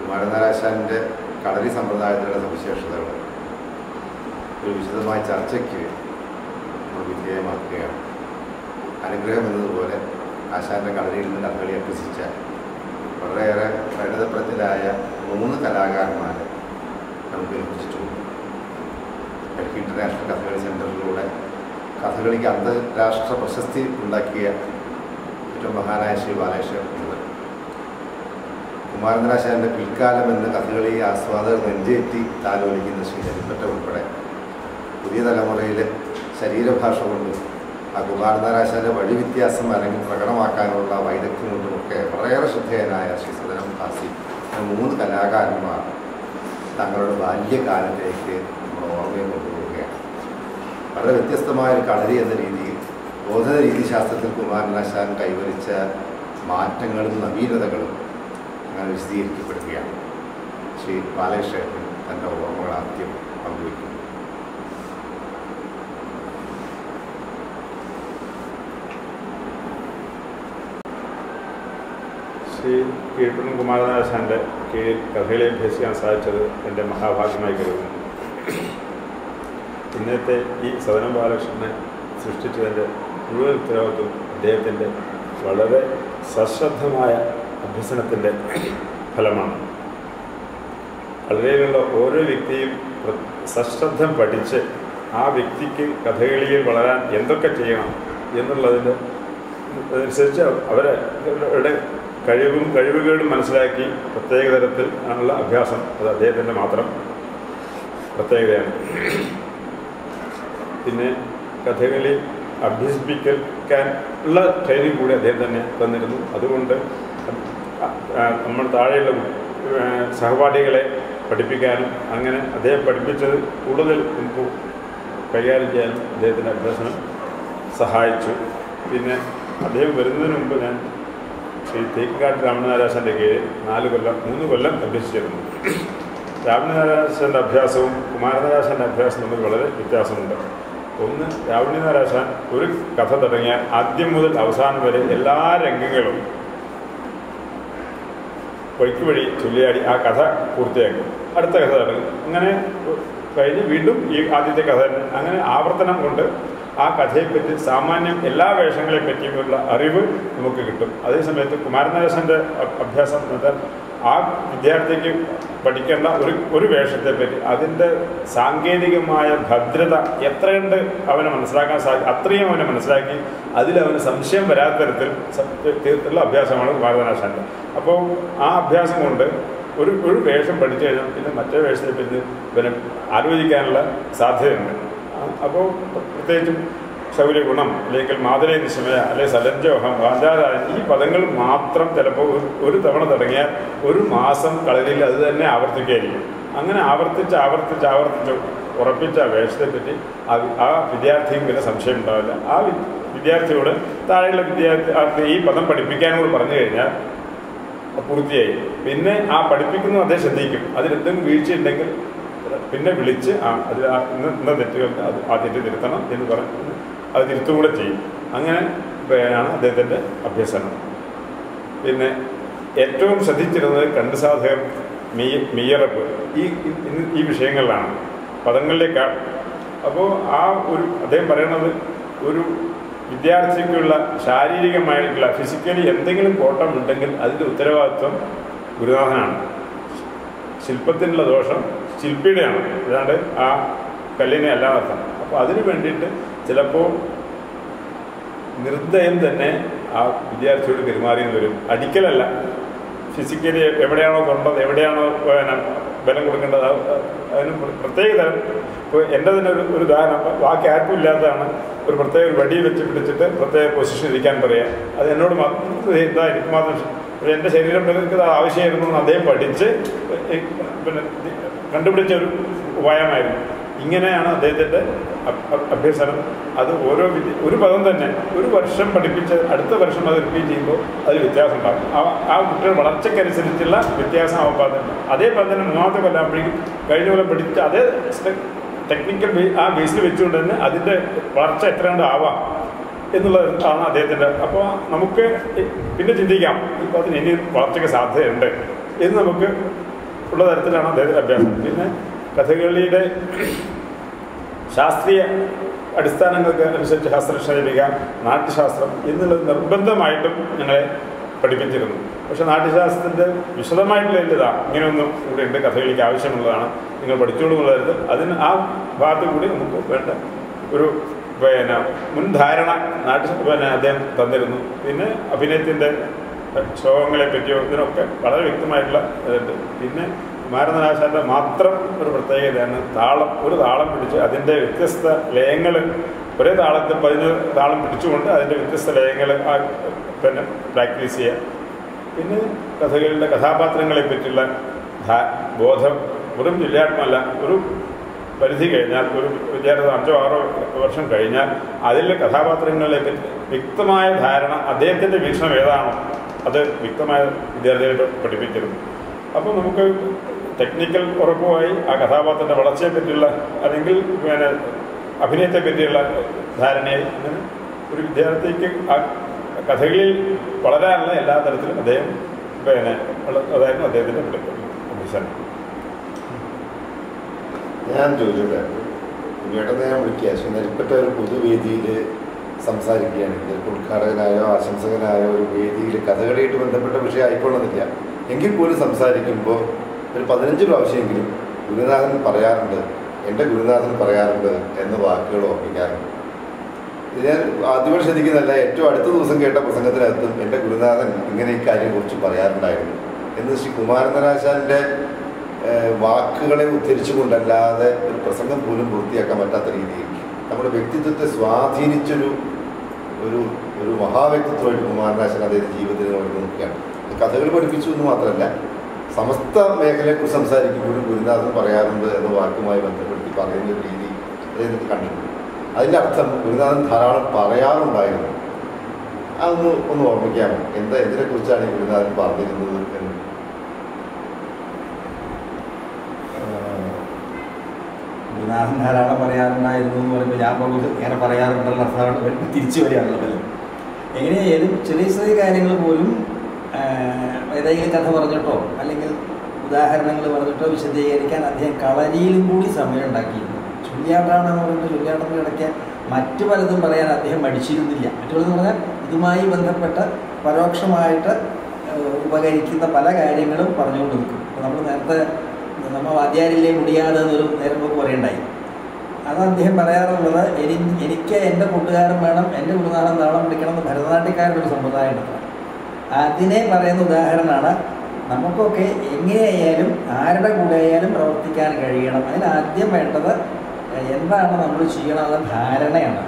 കുമാരനാരാശാൻ്റെ കളരി സമ്പ്രദായത്തിലുള്ള സവിശേഷതകൾ ഒരു വിശദമായ ചർച്ചയ്ക്ക് നമ്മൾ വിധേയമാക്കുകയാണ്. അനുഗ്രഹം എന്നതുപോലെ ആശാൻ്റെ കളരിയിൽ നിന്ന് കഥകളി അഭ്യസിച്ച വളരെയേറെ പരിണതപ്രജ്ഞരായ 3 കലാകാരന്മാരെ നമുക്ക് ലഭിച്ചിട്ടുണ്ട്. ഡൽഹി ഇൻ്റർനാഷണൽ കഥകളി സെൻറ്ററിലൂടെ കഥകളിക്ക് അന്താരാഷ്ട്ര പ്രശസ്തി ഉണ്ടാക്കിയ ഏറ്റവും മഹാനായ ശ്രീ ബാലകൃഷ്ണൻ കുമാരനാശാൻ്റെ പിൽക്കാലം എന്ന കഥകളി ആസ്വാദകർ നെഞ്ചേറ്റി താലോലിക്കുന്ന ശ്രീ നരിപ്പറ്റ ഉൾപ്പെടെ പുതിയ തലമുറയിലെ ശരീരഭാഷ കൊണ്ടും ആ കുമാരനാശാൻ്റെ വഴിവ്യത്യാസം അല്ലെങ്കിൽ പ്രകടമാക്കാനുള്ള വൈദഗ്ധ്യം കൊണ്ടുമൊക്കെ വളരെയേറെ ശ്രദ്ധേയനായ ശ്രീ സദനം ഭാസി 3 കലാകാരന്മാർ തങ്ങളുടെ ബാല്യകാലത്തേക്ക് നമ്മൾ ഓർമ്മയിൽ കൊണ്ടുപോവുകയാണ്. വളരെ വ്യത്യസ്തമായ ഒരു കളരി എന്ന രീതിയിൽ ബോധന രീതിശാസ്ത്രത്തിൽ കുമാരനാശാൻ കൈവരിച്ച മാറ്റങ്ങളും നവീനതകളും അങ്ങനെ വിശദീകരിക്കപ്പെടുകയാണ്. ശ്രീ ബാലകൃഷ്ണൻ തൻ്റെ ഓർമ്മകൾ ആദ്യം പങ്കുവയ്ക്കുന്നു. ശ്രീ കീഴ്പടം കുമാരനാശാൻ്റെ കീഴിൽ കഥകളി അഭ്യസിക്കാൻ സാധിച്ചത് എൻ്റെ മഹാഭാഗ്യമായി കരുതുന്നു. ഇന്നത്തെ ഈ സദനം ബാലകൃഷ്ണനെ സൃഷ്ടിച്ചതിൻ്റെ മുഴുവൻ ഉത്തരവാദിത്വം അദ്ദേഹത്തിൻ്റെ വളരെ സശ്രദ്ധമായ അഭ്യസനത്തിൻ്റെ ഫലമാണ്. കളരിയിലുള്ള ഓരോ വ്യക്തിയും സശ്രദ്ധം പഠിച്ച് ആ വ്യക്തിക്ക് കഥകളിയിൽ വളരാൻ എന്തൊക്കെ ചെയ്യണം എന്നുള്ളതിൻ്റെ അനുസരിച്ച് അവരുടെ കഴിവുകേടും മനസ്സിലാക്കി പ്രത്യേക തരത്തിൽ ആണുള്ള അഭ്യാസം അത് അദ്ദേഹത്തിൻ്റെ മാത്രം പ്രത്യേകതയാണ്. പിന്നെ കഥകളി അഭ്യസിപ്പിക്കാൻ ഉള്ള ട്രെയിനിങ് കൂടി അദ്ദേഹം തന്നെ തന്നിരുന്നു. അതുകൊണ്ട് നമ്മൾ താഴെയുള്ള സഹപാഠികളെ പഠിപ്പിക്കാനും അങ്ങനെ അദ്ദേഹം പഠിപ്പിച്ചത് കൂടുതൽ നമുക്ക് കൈകാര്യം ചെയ്യാനും അദ്ദേഹത്തിൻ്റെ അഭ്യസനം സഹായിച്ചു. പിന്നെ അദ്ദേഹം വരുന്നതിന് മുമ്പ് ഞാൻ ശ്രീ തേക്കാട്ട് രാമനാരാശാൻ്റെ കീഴിൽ 3 കൊല്ലം അഭ്യസിച്ചിരുന്നു. രാമനാരാശാൻ്റെ അഭ്യാസവും കുമാരനാരാശാൻ്റെ അഭ്യാസവും തമ്മിൽ വളരെ വ്യത്യാസമുണ്ട്. ഒന്ന്, രാവണനാരാശാൻ ഒരു കഥ തുടങ്ങിയാൽ ആദ്യം മുതൽ അവസാനം വരെ എല്ലാ രംഗങ്ങളും വഴിക്കുവഴി ചൊല്ലിയാടി ആ കഥ പൂർത്തിയാക്കും. അടുത്ത കഥ തുടങ്ങും. അങ്ങനെ കഴിഞ്ഞ് വീണ്ടും ഈ ആദ്യത്തെ കഥ തന്നെ അങ്ങനെ ആവർത്തനം കൊണ്ട് ആ കഥയെപ്പറ്റി സാമാന്യം എല്ലാ വേഷങ്ങളെ പറ്റിയുമുള്ള അറിവ് നമുക്ക് കിട്ടും. അതേസമയത്ത് കുമാരനാരാശാൻ്റെ അഭ്യാസം എന്നാൽ ആ വിദ്യാർത്ഥിക്ക് പഠിക്കേണ്ട ഒരു വേഷത്തെപ്പറ്റി അതിൻ്റെ സാങ്കേതികമായ ഭദ്രത എത്രയുണ്ട് അവനെ മനസ്സിലാക്കാൻ അത്രയും അവനെ മനസ്സിലാക്കി അതിലവന് സംശയം വരാത്ത തരത്തിലുള്ള അഭ്യാസമാണ് കുമാരനാശാൻ്റെ. അപ്പോൾ ആ അഭ്യാസം കൊണ്ട് ഒരു വേഷം പഠിച്ചു കഴിഞ്ഞാൽ പിന്നെ മറ്റേ വേഷത്തെ പറ്റി ഇവനെ ആലോചിക്കാനുള്ള സാധ്യതയുണ്ട്. അപ്പോൾ പ്രത്യേകിച്ചും ശൗര്യഗുണം അല്ലെങ്കിൽ മാതലേ നിശമയ അല്ലെങ്കിൽ സലഞ്ചോഹം വാചാരായൻ ഈ പദങ്ങൾ മാത്രം ചിലപ്പോൾ ഒരു തവണ തുടങ്ങിയാൽ 1 മാസം കളരിയിൽ അത് തന്നെ ആവർത്തിക്കുകയായിരിക്കും. അങ്ങനെ ആവർത്തിച്ച് ഉറപ്പിച്ച വേഷത്തെപ്പറ്റി ആ വിദ്യാർത്ഥിയും പിന്നെ സംശയം ഉണ്ടാവില്ല. ആ വിദ്യാർത്ഥിയോട് താഴെയുള്ള വിദ്യാർത്ഥി ഈ പദം പഠിപ്പിക്കാനോട് പറഞ്ഞു കഴിഞ്ഞാൽ പൂർത്തിയായി. പിന്നെ ആ പഠിപ്പിക്കുന്ന അദ്ദേഹം ശ്രദ്ധിക്കും. അതിലെന്തെങ്കിലും വീഴ്ചയുണ്ടെങ്കിൽ പിന്നെ വിളിച്ച് അതിൽ ഇന്ന തെറ്റുകൾ ആ തെറ്റ് തിരുത്തണം എന്ന് പറഞ്ഞ് അത് തിരുത്തുകൂടെ ചെയ്യും. അങ്ങനെ ആണ് അദ്ദേഹത്തിൻ്റെ അഭ്യസനം. പിന്നെ ഏറ്റവും ശ്രദ്ധിച്ചിരുന്നത് കണ്ടുസാധകം മീയറപ്പ് ഈ വിഷയങ്ങളിലാണ് പദങ്ങളിലേക്കാണ്. അപ്പോൾ ആ ഒരു അദ്ദേഹം പറയണത് ഒരു വിദ്യാർത്ഥിക്കുള്ള ശാരീരികമായിട്ടുള്ള ഫിസിക്കലി എന്തെങ്കിലും കോട്ടമുണ്ടെങ്കിൽ അതിൻ്റെ ഉത്തരവാദിത്വം ഗുരുനാഥനാണ്. ശില്പത്തിനുള്ള ദോഷം ശില്പിയുടെയാണ്, അല്ലാണ്ട് ആ കല്ലിനെ അല്ലാതെ. അപ്പോൾ അതിന് വേണ്ടിയിട്ട് ചിലപ്പോൾ നിർദ്ദയം തന്നെ ആ വിദ്യാർത്ഥിയോട് പെരുമാറിയെന്ന് വരും. അടിക്കലല്ല, ഫിസിക്കലി എവിടെയാണോ കൊണ്ടത്, എവിടെയാണോ ബലം കൊടുക്കേണ്ടത് അതിന് പ്രത്യേക തരം. ഇപ്പോൾ എൻ്റെ തന്നെ ഒരു ഉദാഹരണം, ബാക്കി ആർക്കും ഇല്ലാത്തതാണ്. ഒരു പ്രത്യേക വടി വെച്ച് പിടിച്ചിട്ട് പ്രത്യേക പൊസിഷൻ ഇരിക്കാൻ പറയുക. അത് എന്നോട് എന്താ എനിക്ക് മാത്രം എൻ്റെ ശരീരം നിലനിൽക്കുന്നത് ആവശ്യമായിരുന്നു എന്ന് അദ്ദേഹം പഠിച്ച് പിന്നെ കണ്ടുപിടിച്ച ഒരു ഉപായമായിരുന്നു. ഇങ്ങനെയാണ് അദ്ദേഹത്തിൻ്റെ അഭ്യസനം. അത് ഒരു പദം തന്നെ 1 വർഷം പഠിപ്പിച്ച് അടുത്ത വർഷം അത് റിപ്പീറ്റ് ചെയ്യുമ്പോൾ അതിൽ വ്യത്യാസം ഉണ്ടാകും. ആ കുട്ടിയുടെ വളർച്ചയ്ക്കനുസരിച്ചുള്ള വ്യത്യാസം ആവാറുണ്ട്. അതേ പദം തന്നെ 3ാമത്തെ കൊല്ലാകുമ്പോഴേക്കും കഴിഞ്ഞ കൊല്ലം പഠിച്ച അതേ ടെക്നിക്കൽ ആ ബേസിൽ വെച്ചുകൊണ്ട് തന്നെ അതിൻ്റെ വളർച്ച എത്രയാണ്ട് ആവാം എന്നുള്ളതാണ് അദ്ദേഹത്തിൻ്റെ. അപ്പോൾ നമുക്ക് പിന്നെ ചിന്തിക്കാം ഇപ്പോൾ അതിന് ഇനി വളർച്ചയ്ക്ക് സാധ്യതയുണ്ട് എന്ന് നമുക്ക് ഉള്ള തരത്തിലാണ് അദ്ദേഹത്തിൻ്റെ അഭ്യാസം. പിന്നെ കഥകളിയുടെ ശാസ്ത്രീയ അടിസ്ഥാനങ്ങൾക്ക് അനുസരിച്ച് ഹസ്തശൈലിക, നാട്യശാസ്ത്രം എന്നുള്ളത് നിർബന്ധമായിട്ടും ഞങ്ങളെ പഠിപ്പിച്ചിരുന്നു. പക്ഷേ നാട്യശാസ്ത്രത്തിൻ്റെ വിശദമായിട്ടുള്ള ഇങ്ങനെയൊന്നും ഇവിടെ ഉണ്ട്, കഥകളിക്ക് ആവശ്യമുള്ളതാണ്, നിങ്ങൾ പഠിച്ചോളൂ എന്നുള്ള തരത്തിൽ അതിന് ആ ഭാഗത്ത് കൂടി നമുക്ക് വേണ്ട ഒരു മുൻധാരണ അദ്ദേഹം തന്നിരുന്നു. പിന്നെ അഭിനയത്തിൻ്റെ ശ്ലോകങ്ങളെ പറ്റിയോ ഇതിനൊക്കെ വളരെ വ്യക്തമായിട്ടുള്ള ഇതുണ്ട്. പിന്നെ കുമാരനാശാൻ്റെ മാത്രം ഒരു പ്രത്യേകതയാണ് ഒരു താളം പിടിച്ച് അതിൻ്റെ വ്യത്യസ്ത ലയങ്ങൾ ഒരേ താളത്തിൽ 15 താളം പിടിച്ചുകൊണ്ട് അതിൻ്റെ വ്യത്യസ്ത ലയങ്ങൾ പ്രാക്ടീസ് ചെയ്യുക. പിന്നെ കഥകളിയുടെ കഥാപാത്രങ്ങളെ പറ്റിയുള്ള ബോധം വെറും ജില്ലാത്മല്ല, ഒരു പരിധി കഴിഞ്ഞാൽ ഒരു വിദ്യാർത്ഥി 5-6 വർഷം കഴിഞ്ഞാൽ അതിലെ കഥാപാത്രങ്ങളെ പറ്റി വ്യക്തമായ ധാരണ, അദ്ദേഹത്തിൻ്റെ വീക്ഷണം ഏതാണോ അത് വ്യക്തമായ വിദ്യാർത്ഥികളെ പഠിപ്പിച്ചിരുന്നു. അപ്പോൾ നമുക്ക് ടെക്നിക്കൽ ഉറപ്പുമായി ആ കഥാപാത്രത്തിൻ്റെ വളർച്ചയെ പറ്റിയുള്ള അല്ലെങ്കിൽ അഭിനയത്തെ പറ്റിയുള്ള ധാരണയായി അങ്ങനെ ഒരു വിദ്യാർത്ഥിക്ക് ആ കഥകളിൽ വളരാനുള്ള എല്ലാ തരത്തിലും അദ്ദേഹം അതായിരുന്നു അദ്ദേഹത്തിൻ്റെ അഭിഷേകം. ഞാൻ ചോദിച്ചോട്ടെ, ചേട്ടനെ ഞാൻ വിളിക്കുക നരിപ്പറ്റ ഒരു പൊതുവേദിയിൽ സംസാരിക്കുകയാണെങ്കിൽ ഉദ്ഘാടകനായോ ആശംസകനായോ ഒരു വേദിയിൽ കഥകളിയായിട്ട് ബന്ധപ്പെട്ട വിഷയം ആയിക്കൊള്ളുന്നില്ല എങ്കിൽ പോലും സംസാരിക്കുമ്പോൾ ഒരു 15 പ്രാവശ്യമെങ്കിലും ഗുരുനാഥൻ പറയാറുണ്ട്, എൻ്റെ ഗുരുനാഥൻ പറയാറുണ്ട് എന്ന വാക്കുകൾ ഓർമ്മിക്കാറുണ്ട്. ഇത് ഞാൻ ആദ്യമായി ശ്രദ്ധിക്കുന്നതല്ല, ഏറ്റവും അടുത്ത ദിവസം കേട്ട പ്രസംഗത്തിനകത്തും എൻ്റെ ഗുരുനാഥൻ ഇങ്ങനെ ഈ കാര്യം കുറിച്ച് പറയാറുണ്ടായിരുന്നു എന്ന് ശ്രീ കുമാരനാശാൻ്റെ വാക്കുകളെ ഉദ്ധരിച്ചുകൊണ്ടല്ലാതെ ഒരു പ്രസംഗം പോലും പൂർത്തിയാക്കാൻ പറ്റാത്ത രീതിയിൽ നമ്മുടെ വ്യക്തിത്വത്തെ സ്വാധീനിച്ചൊരു ഒരു ഒരു മഹാവ്യക്തിത്വമായിട്ട് കുമാരനാശൻ അദ്ദേഹത്തിൻ്റെ ജീവിതത്തിൽ നോക്കുകയാണ്. കഥകൾ പഠിപ്പിച്ചു എന്ന് മാത്രമല്ല, സമസ്ത മേഖലയെക്കുറിച്ച് സംസാരിക്കുമ്പോഴും ഗുരുനാഥൻ പറയാറുണ്ട് എന്ന വാക്കുമായി ബന്ധപ്പെടുത്തി പറയുന്ന ഒരു രീതി അദ്ദേഹത്തിന് കണ്ടിട്ടുണ്ട്. അതിൻ്റെ അർത്ഥം ഗുരുനാഥൻ ധാരാളം പറയാറുണ്ടായിരുന്നു. ഒന്ന് ഓർമ്മിക്കാമോ? എന്തിനെക്കുറിച്ചാണ് ഈ ഗുരുനാഥൻ പറഞ്ഞിരുന്നത് എന്ന്? ഗുരുനാഥൻ ധാരാളം പറയാറുണ്ടായിരുന്നു എന്ന് പറയുമ്പോൾ ഞാൻ പോകുന്നത് ഇങ്ങനെ പറയാറുണ്ടല്ലോ, അർത്ഥമാണ് തിരിച്ചു വരികയാണല്ലോ. എങ്ങനെയായാലും ചെറിയ ചെറിയ കാര്യങ്ങൾ പോലും ഏതെങ്കിലും കഥ പറഞ്ഞിട്ടോ അല്ലെങ്കിൽ ഉദാഹരണങ്ങൾ പറഞ്ഞിട്ടോ വിശദീകരിക്കാൻ അദ്ദേഹം കളരിയിലും കൂടി സമയം ഉണ്ടാക്കിയിരുന്നു. ചൊല്ലിയാട്ടാണെന്ന് പറയുമ്പോൾ ചൊല്ലിയാട്ടത്തിൽ ഇടയ്ക്ക് മറ്റു പലതും പറയാൻ അദ്ദേഹം മടിച്ചിരുന്നില്ല. മറ്റു പലതും പറഞ്ഞാൽ ഇതുമായി ബന്ധപ്പെട്ട പരോക്ഷമായിട്ട് ഉപകരിക്കുന്ന പല കാര്യങ്ങളും പറഞ്ഞുകൊണ്ട് നിൽക്കും. അപ്പോൾ നമ്മൾ നേരത്തെ നമ്മൾ വാദ്യാരില്ലേ മുടിയാതെ എന്നൊരു നേരം പോക്ക് പറയണ്ടായി. അത് അദ്ദേഹം പറയാറുള്ളത്, എനിക്ക് എൻ്റെ കൂട്ടുകാരൻ വേണം, എൻ്റെ ഗുരുനാഥൻ താളം പിടിക്കണം എന്ന് ഭരതനാട്യക്കാരുടെ ഒരു സമ്പ്രദായം ഉണ്ട്. അതിനെ പറയുന്ന ഉദാഹരണമാണ്. നമുക്കൊക്കെ എങ്ങനെയായാലും ആരുടെ കൂടെ ആയാലും പ്രവർത്തിക്കാൻ കഴിയണം. അതിനാദ്യം വേണ്ടത് എന്താണ് നമ്മൾ ചെയ്യണമെന്ന ധാരണയാണ്.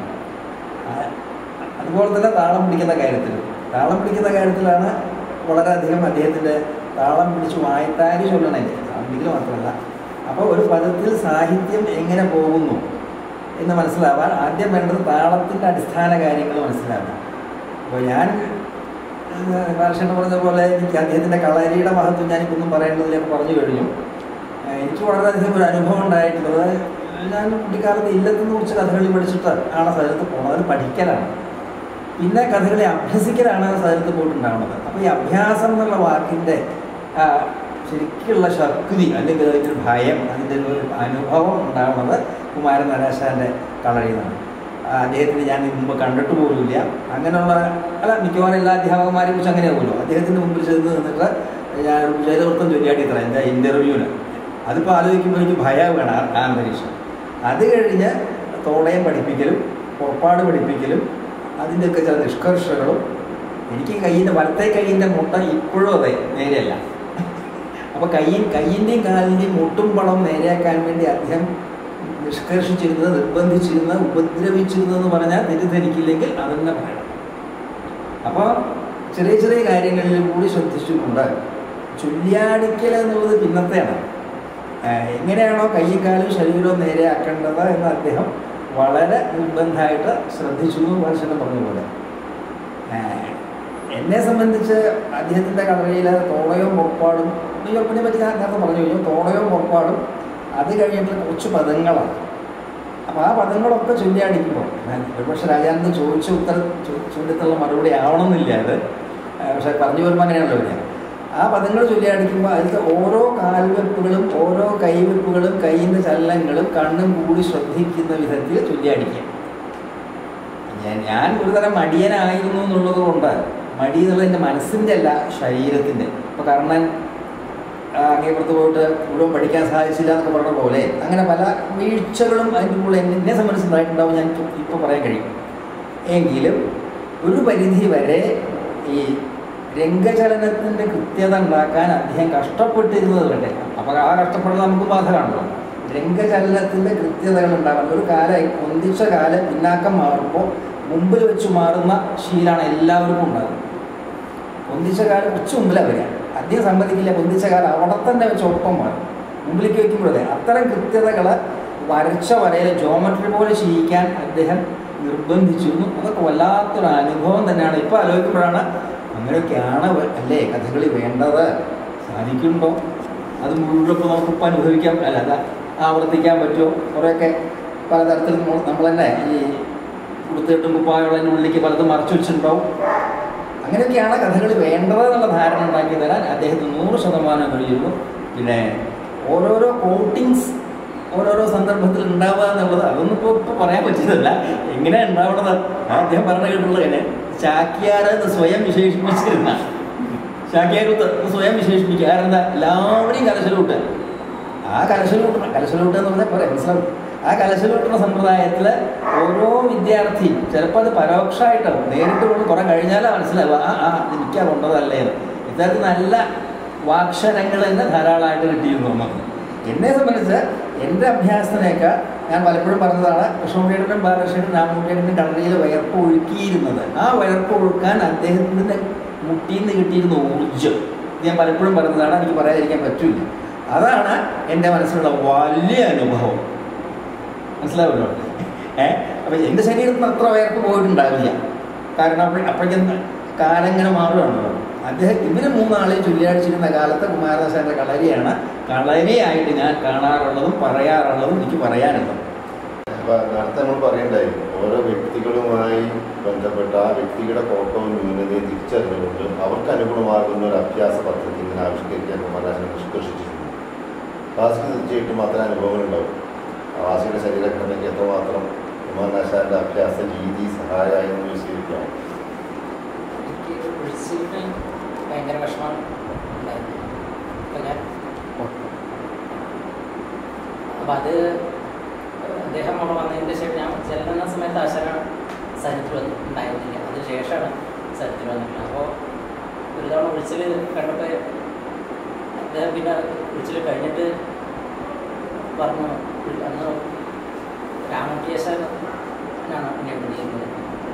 അതുപോലെ തന്നെ താളം പിടിക്കുന്ന കാര്യത്തിലാണ് വളരെയധികം അദ്ദേഹത്തിൻ്റെ താളം പിടിച്ച് വായ്ത്താരി ചൊല്ലണേ, താളം പിടിക്കൽ മാത്രമല്ല. അപ്പോൾ ഒരു പദത്തിൽ സാഹിത്യം എങ്ങനെ പോകുന്നു എന്ന് മനസ്സിലാവാൻ ആദ്യം വേണ്ടത് താളത്തിൻ്റെ അടിസ്ഥാന കാര്യങ്ങൾ മനസ്സിലാക്കാം. അപ്പോൾ ഞാൻ ബാലകൃഷ്ണൻ പറഞ്ഞ പോലെ എനിക്ക് അദ്ദേഹത്തിൻ്റെ കളരിയുടെ മഹത്വം ഞാനിപ്പൊന്നും പറയേണ്ടതിലേക്ക് പറഞ്ഞു കഴിഞ്ഞു. എനിക്ക് വളരെയധികം ഒരു അനുഭവം ഉണ്ടായിട്ടുള്ളത്, ഞാൻ കുട്ടിക്കാലത്ത് ഇല്ലത്തുനിന്ന് കുറിച്ച് കഥകളി പഠിച്ചിട്ട് ആണ് സ്ഥലത്ത് പോകുന്നത്. അത് പഠിക്കലാണ്. പിന്നെ കഥകളി അഭ്യസിക്കലാണ് സ്ഥലത്ത് പോയിട്ടുണ്ടാവുന്നത്. അപ്പോൾ ഈ അഭ്യാസം എന്നുള്ള വാക്കിൻ്റെ ശരിക്കുള്ള ശക്തി അല്ലെങ്കിൽ അതിൻ്റെ ഒരു ഭയം, അതിൻ്റെ ഒരു അനുഭവം ഉണ്ടാവുന്നത് കുമാരനാശാൻ്റെ കളരിയിൽ നിന്നാണ്. അദ്ദേഹത്തിന് ഞാൻ മുമ്പ് കണ്ടിട്ട് പോലുമില്ല. അങ്ങനെയുള്ള മിക്കവാറും എല്ലാ അധ്യാപകന്മാരെ കുറിച്ച് അങ്ങനെയാവുമല്ലോ. അദ്ദേഹത്തിൻ്റെ മുമ്പിൽ ചെന്ന് നിന്നിട്ട് ഞാൻ ജയതവൃത്തം ചൊല്ലിയാട്ടി തരാം എൻ്റെ ഇൻ്റർവ്യൂവിന്. അതിപ്പോൾ ആലോചിക്കുമ്പോൾ എനിക്ക് ഭയം വേണം ആ അന്തരീക്ഷം. അത് കഴിഞ്ഞ് തോടയം പഠിപ്പിക്കലും പുറപ്പാട് പഠിപ്പിക്കലും അതിൻ്റെയൊക്കെ ചില നിഷ്കർഷകളും. എനിക്ക് വലത്തെ കൈയിൻ്റെ മുട്ട ഇപ്പോഴും അതെ നേരെയല്ല. അപ്പോൾ കയ്യിൻ്റെയും കാലിൻ്റെയും മുട്ടും പണം നേരെയാക്കാൻ വേണ്ടി അദ്ദേഹം നിഷ്കർഷിച്ചിരുന്നത്, നിർബന്ധിച്ചിരുന്നത്, ഉപദ്രവിച്ചിരുന്നതെന്ന് പറഞ്ഞാൽ തെറ്റിദ്ധരിക്കില്ലെങ്കിൽ അതെന്നെ പറയണം. അപ്പോൾ ചെറിയ ചെറിയ കാര്യങ്ങളിൽ കൂടി ശ്രദ്ധിച്ചുകൊണ്ട് ചൊല്ലിയാടിക്കൽ എന്നുള്ളത് പിന്നത്തെയാണ്. എങ്ങനെയാണോ കയ്യും കാലും ശരീരവും നേരെയാക്കേണ്ടത് എന്ന് അദ്ദേഹം വളരെ നിർബന്ധമായിട്ട് ശ്രദ്ധിച്ചു എന്ന് മനുഷ്യനെ പറഞ്ഞ പോലെ. എന്നെ സംബന്ധിച്ച് അദ്ദേഹത്തിൻ്റെ കളരിയിലെ തോളയും പുറപ്പാടും യൊപ്പിനെ പറ്റി ഞാൻ നേരത്തെ പറഞ്ഞു കഴിഞ്ഞു. തോളയും പുറപ്പാടും അത് കഴിഞ്ഞിട്ടുള്ള കുറച്ച് പദങ്ങളാണ്. അപ്പോൾ ആ പദങ്ങളൊക്കെ ചൊല്ലിയാടിക്കുമ്പോൾ ഒരുപക്ഷെ രാജാനന്ദ ചോദിച്ചുള്ള മറുപടി ആവണമെന്നില്ല അത്. പക്ഷേ പറഞ്ഞു വരുമ്പോൾ അങ്ങനെയാണല്ലോ വരിക. ആ പദങ്ങൾ ചൊല്ലിയടിക്കുമ്പോൾ അതിലത്തെ ഓരോ കാൽവെപ്പുകളും ഓരോ കൈവെപ്പുകളും കൈയിൻ്റെ ചലനങ്ങളും കണ്ണും കൂടി ശ്രദ്ധിക്കുന്ന വിധത്തിൽ ചൊല്ലിയടിക്കുക. ഞാൻ ഒരുതരം മടിയനായിരുന്നു എന്നുള്ളത് കൊണ്ട്, മടി എന്നുള്ളത് എൻ്റെ മനസ്സിൻ്റെ അല്ല, ശരീരത്തിൻ്റെ. ഇപ്പോൾ കർണൻ അങ്ങേപ്പുറത്ത് പോയിട്ട് മുഴുവൻ പഠിക്കാൻ സാധിച്ചില്ല എന്നൊക്കെ പറഞ്ഞ പോലെ അങ്ങനെ പല വീഴ്ചകളും അതിൻ്റെ കൂടെ എന്നെ സംബന്ധിച്ചുണ്ടായിട്ടുണ്ടാവും, ഞാൻ ഇപ്പോൾ പറയാൻ കഴിയും. എങ്കിലും ഒരു പരിധി വരെ ഈ രംഗചലനത്തിൻ്റെ കൃത്യത ഉണ്ടാക്കാൻ അദ്ദേഹം കഷ്ടപ്പെട്ടിരുന്നത് കണ്ടേ. അപ്പോൾ ആ കഷ്ടപ്പെടുന്നത് നമുക്ക് ബാധകമാണല്ലോ. രംഗചലനത്തിൻ്റെ കൃത്യതകൾ ഉണ്ടാകാൻ ഒരു കാലം പൊന്തിച്ച കാലം പിന്നാക്കം മാറുമ്പോൾ മുമ്പിൽ വെച്ച് മാറുന്ന ശീലമാണ് എല്ലാവർക്കും ഉണ്ടാകുന്നത്. പൊന്തിച്ച കാലം കുറച്ച് മുമ്പിലാണ് വരിക. അദ്ദേഹം സമ്മതിക്കില്ല, പൊന്തിച്ച കാലം അവിടെ തന്നെ വെച്ച് ഒപ്പം മാറും. മുമ്പിലേക്ക് വയ്ക്കുമ്പോഴേ അത്തരം കൃത്യതകൾ വരച്ച വരയിൽ ജോമെട്രി പോലെ ചെയ്യിക്കാൻ അദ്ദേഹം നിർബന്ധിച്ചിരുന്നു. അതൊക്കെ വല്ലാത്തൊരു അനുഭവം തന്നെയാണ്. ഇപ്പോൾ ആലോചിക്കുമ്പോഴാണ് അങ്ങനെയൊക്കെയാണ് അല്ലേ കഥകളി വേണ്ടത്. സാധിക്കുന്നുണ്ടോ? അത് മുഴുവൻ ഇപ്പോൾ നമുക്കിപ്പോൾ അനുഭവിക്കാൻ അല്ല ആവർത്തിക്കാൻ പറ്റുമോ? കുറേയൊക്കെ പലതരത്തിൽ നമ്മൾ തന്നെ ഈ കൊടുത്തിട്ടും കുപ്പായോളതിൻ്റെ ഉള്ളിലേക്ക് പലതും മറച്ചു വെച്ചിട്ടുണ്ടാവും. അങ്ങനെയൊക്കെയാണ് കഥകളി വേണ്ടത് എന്നുള്ള ധാരണ ഉണ്ടാക്കി തരാൻ അദ്ദേഹത്തിന് 100% കഴിയുന്നു. പിന്നെ ഓരോരോ കോട്ടിങ്സ് ഓരോരോ സന്ദർഭത്തിൽ ഉണ്ടാവുക എന്നുള്ളത് അതൊന്നും ഇപ്പോൾ പറയാൻ പറ്റുന്നില്ല. എങ്ങനെയാണ് ഉണ്ടാവുന്നത്? അദ്ദേഹം പറഞ്ഞു കേട്ടുള്ളത് തന്നെ ചാക്യാരെന്ന് സ്വയം വിശേഷിപ്പിച്ചിരുന്ന ചാക്യാരത്ത് സ്വയം വിശേഷിപ്പിക്കുക. കാരണം എന്താ? എല്ലാവരെയും കലശലൂട്ട്. ആ കലശലൂട്ട് എന്ന് പറഞ്ഞാൽ പറയാം, മനസ്സിലാവും. ആ കലശലൂട്ടുന്ന സമ്പ്രദായത്തിൽ ഓരോ വിദ്യാർത്ഥിയും ചിലപ്പോൾ അത് പരോക്ഷമായിട്ടാവും, നേരിട്ട് കൊണ്ട് കുറെ കഴിഞ്ഞാലാണ് മനസ്സിലാവുക എനിക്കാ കൊണ്ടതല്ലേ. ഇത്തരത്തിൽ നല്ല വാക്ഷരങ്ങൾ തന്നെ ധാരാളമായിട്ട് കിട്ടിയിരുന്നു നമുക്ക്. എന്നെ സംബന്ധിച്ച് എൻ്റെ അഭ്യാസത്തിനേക്കാൾ ഞാൻ പലപ്പോഴും പറഞ്ഞതാണ്, കൃഷ്ണമുടിയേട്ടനും ബാലകൃഷ്ണനും രാമമുടിയേട്ടനും കളരിയിൽ വയർപ്പ് ഒഴുക്കിയിരുന്നത്. ആ വയർപ്പ് ഒഴുക്കാൻ അദ്ദേഹത്തിൻ്റെ മുട്ടിയിൽ നിന്ന് കിട്ടിയിരുന്ന ഊർജ്ജം ഞാൻ പലപ്പോഴും പറഞ്ഞതാണ്, എനിക്ക് പറയാതിരിക്കാൻ പറ്റില്ല. അതാണ് എൻ്റെ മനസ്സിലുള്ള വലിയ അനുഭവം. മനസ്സിലാവുമല്ലോ? അപ്പം എൻ്റെ ശരീരത്തിന് അത്ര വയർപ്പ് പോയിട്ടുണ്ടാവില്ല. കാരണം അപ്പോഴേക്കും കാലം ഇങ്ങനെ മാറുകയാണല്ലോ. അദ്ദേഹം ഇവര് 3 ആളെ ചൊല്ലിയടിച്ചിരുന്ന കാലത്തെ കുമാരനാശാൻ്റെ കളരിയാണ് കളരിയായിട്ട് ഞാൻ കാണാറുള്ളതും പറയാറുള്ളതും എനിക്ക് പറയാനുള്ളത്. നേരത്തെ നമ്മൾ പറയണ്ടായി, ഓരോ വ്യക്തികളുമായി ബന്ധപ്പെട്ട ആ വ്യക്തിയുടെ കോട്ടവും ന്യൂനതയും തിരിച്ചറിഞ്ഞുകൊണ്ട് അവർക്ക് അനുഗുണമാകുന്ന ഒരു അഭ്യാസ പദ്ധതി ഇങ്ങനെ ആവിഷ്കരിക്കാൻ കുമാരനാശാൻ നിഷ്കർഷിച്ചിട്ടുണ്ട്. വാസിക്ക് തീർച്ചയായിട്ടും അത്തരം അനുഭവങ്ങളുണ്ടാവും. വാസിയുടെ ശരീരഘടനയ്ക്ക് എത്രമാത്രം കുമാരനാശാൻ്റെ അഭ്യാസ രീതി സഹായമായി എന്ന് വിശദീകരിക്കാം. ഭയങ്കര വിഷമം ഉണ്ടായിരുന്നു. അപ്പം അത് അദ്ദേഹം അവിടെ വന്നതിൻ്റെ ശേഷം ഞാൻ ചെല്ലുന്ന സമയത്ത് ആശാന സരിത്തിൽ ഉണ്ടായിരുന്നില്ല. അതിന് ശേഷമാണ് സരിത്തിൽ വന്നിട്ടുള്ളത്. അപ്പോൾ ഒരു തവണ വിളിച്ചിൽ കണ്ടപ്പോൾ അദ്ദേഹം പിന്നെ വിളിച്ചിൽ കഴിഞ്ഞിട്ട് പറഞ്ഞു, അന്ന് രാമകൃഷ്ണനാണ് എന്നെ വിളിക്കുന്നത്.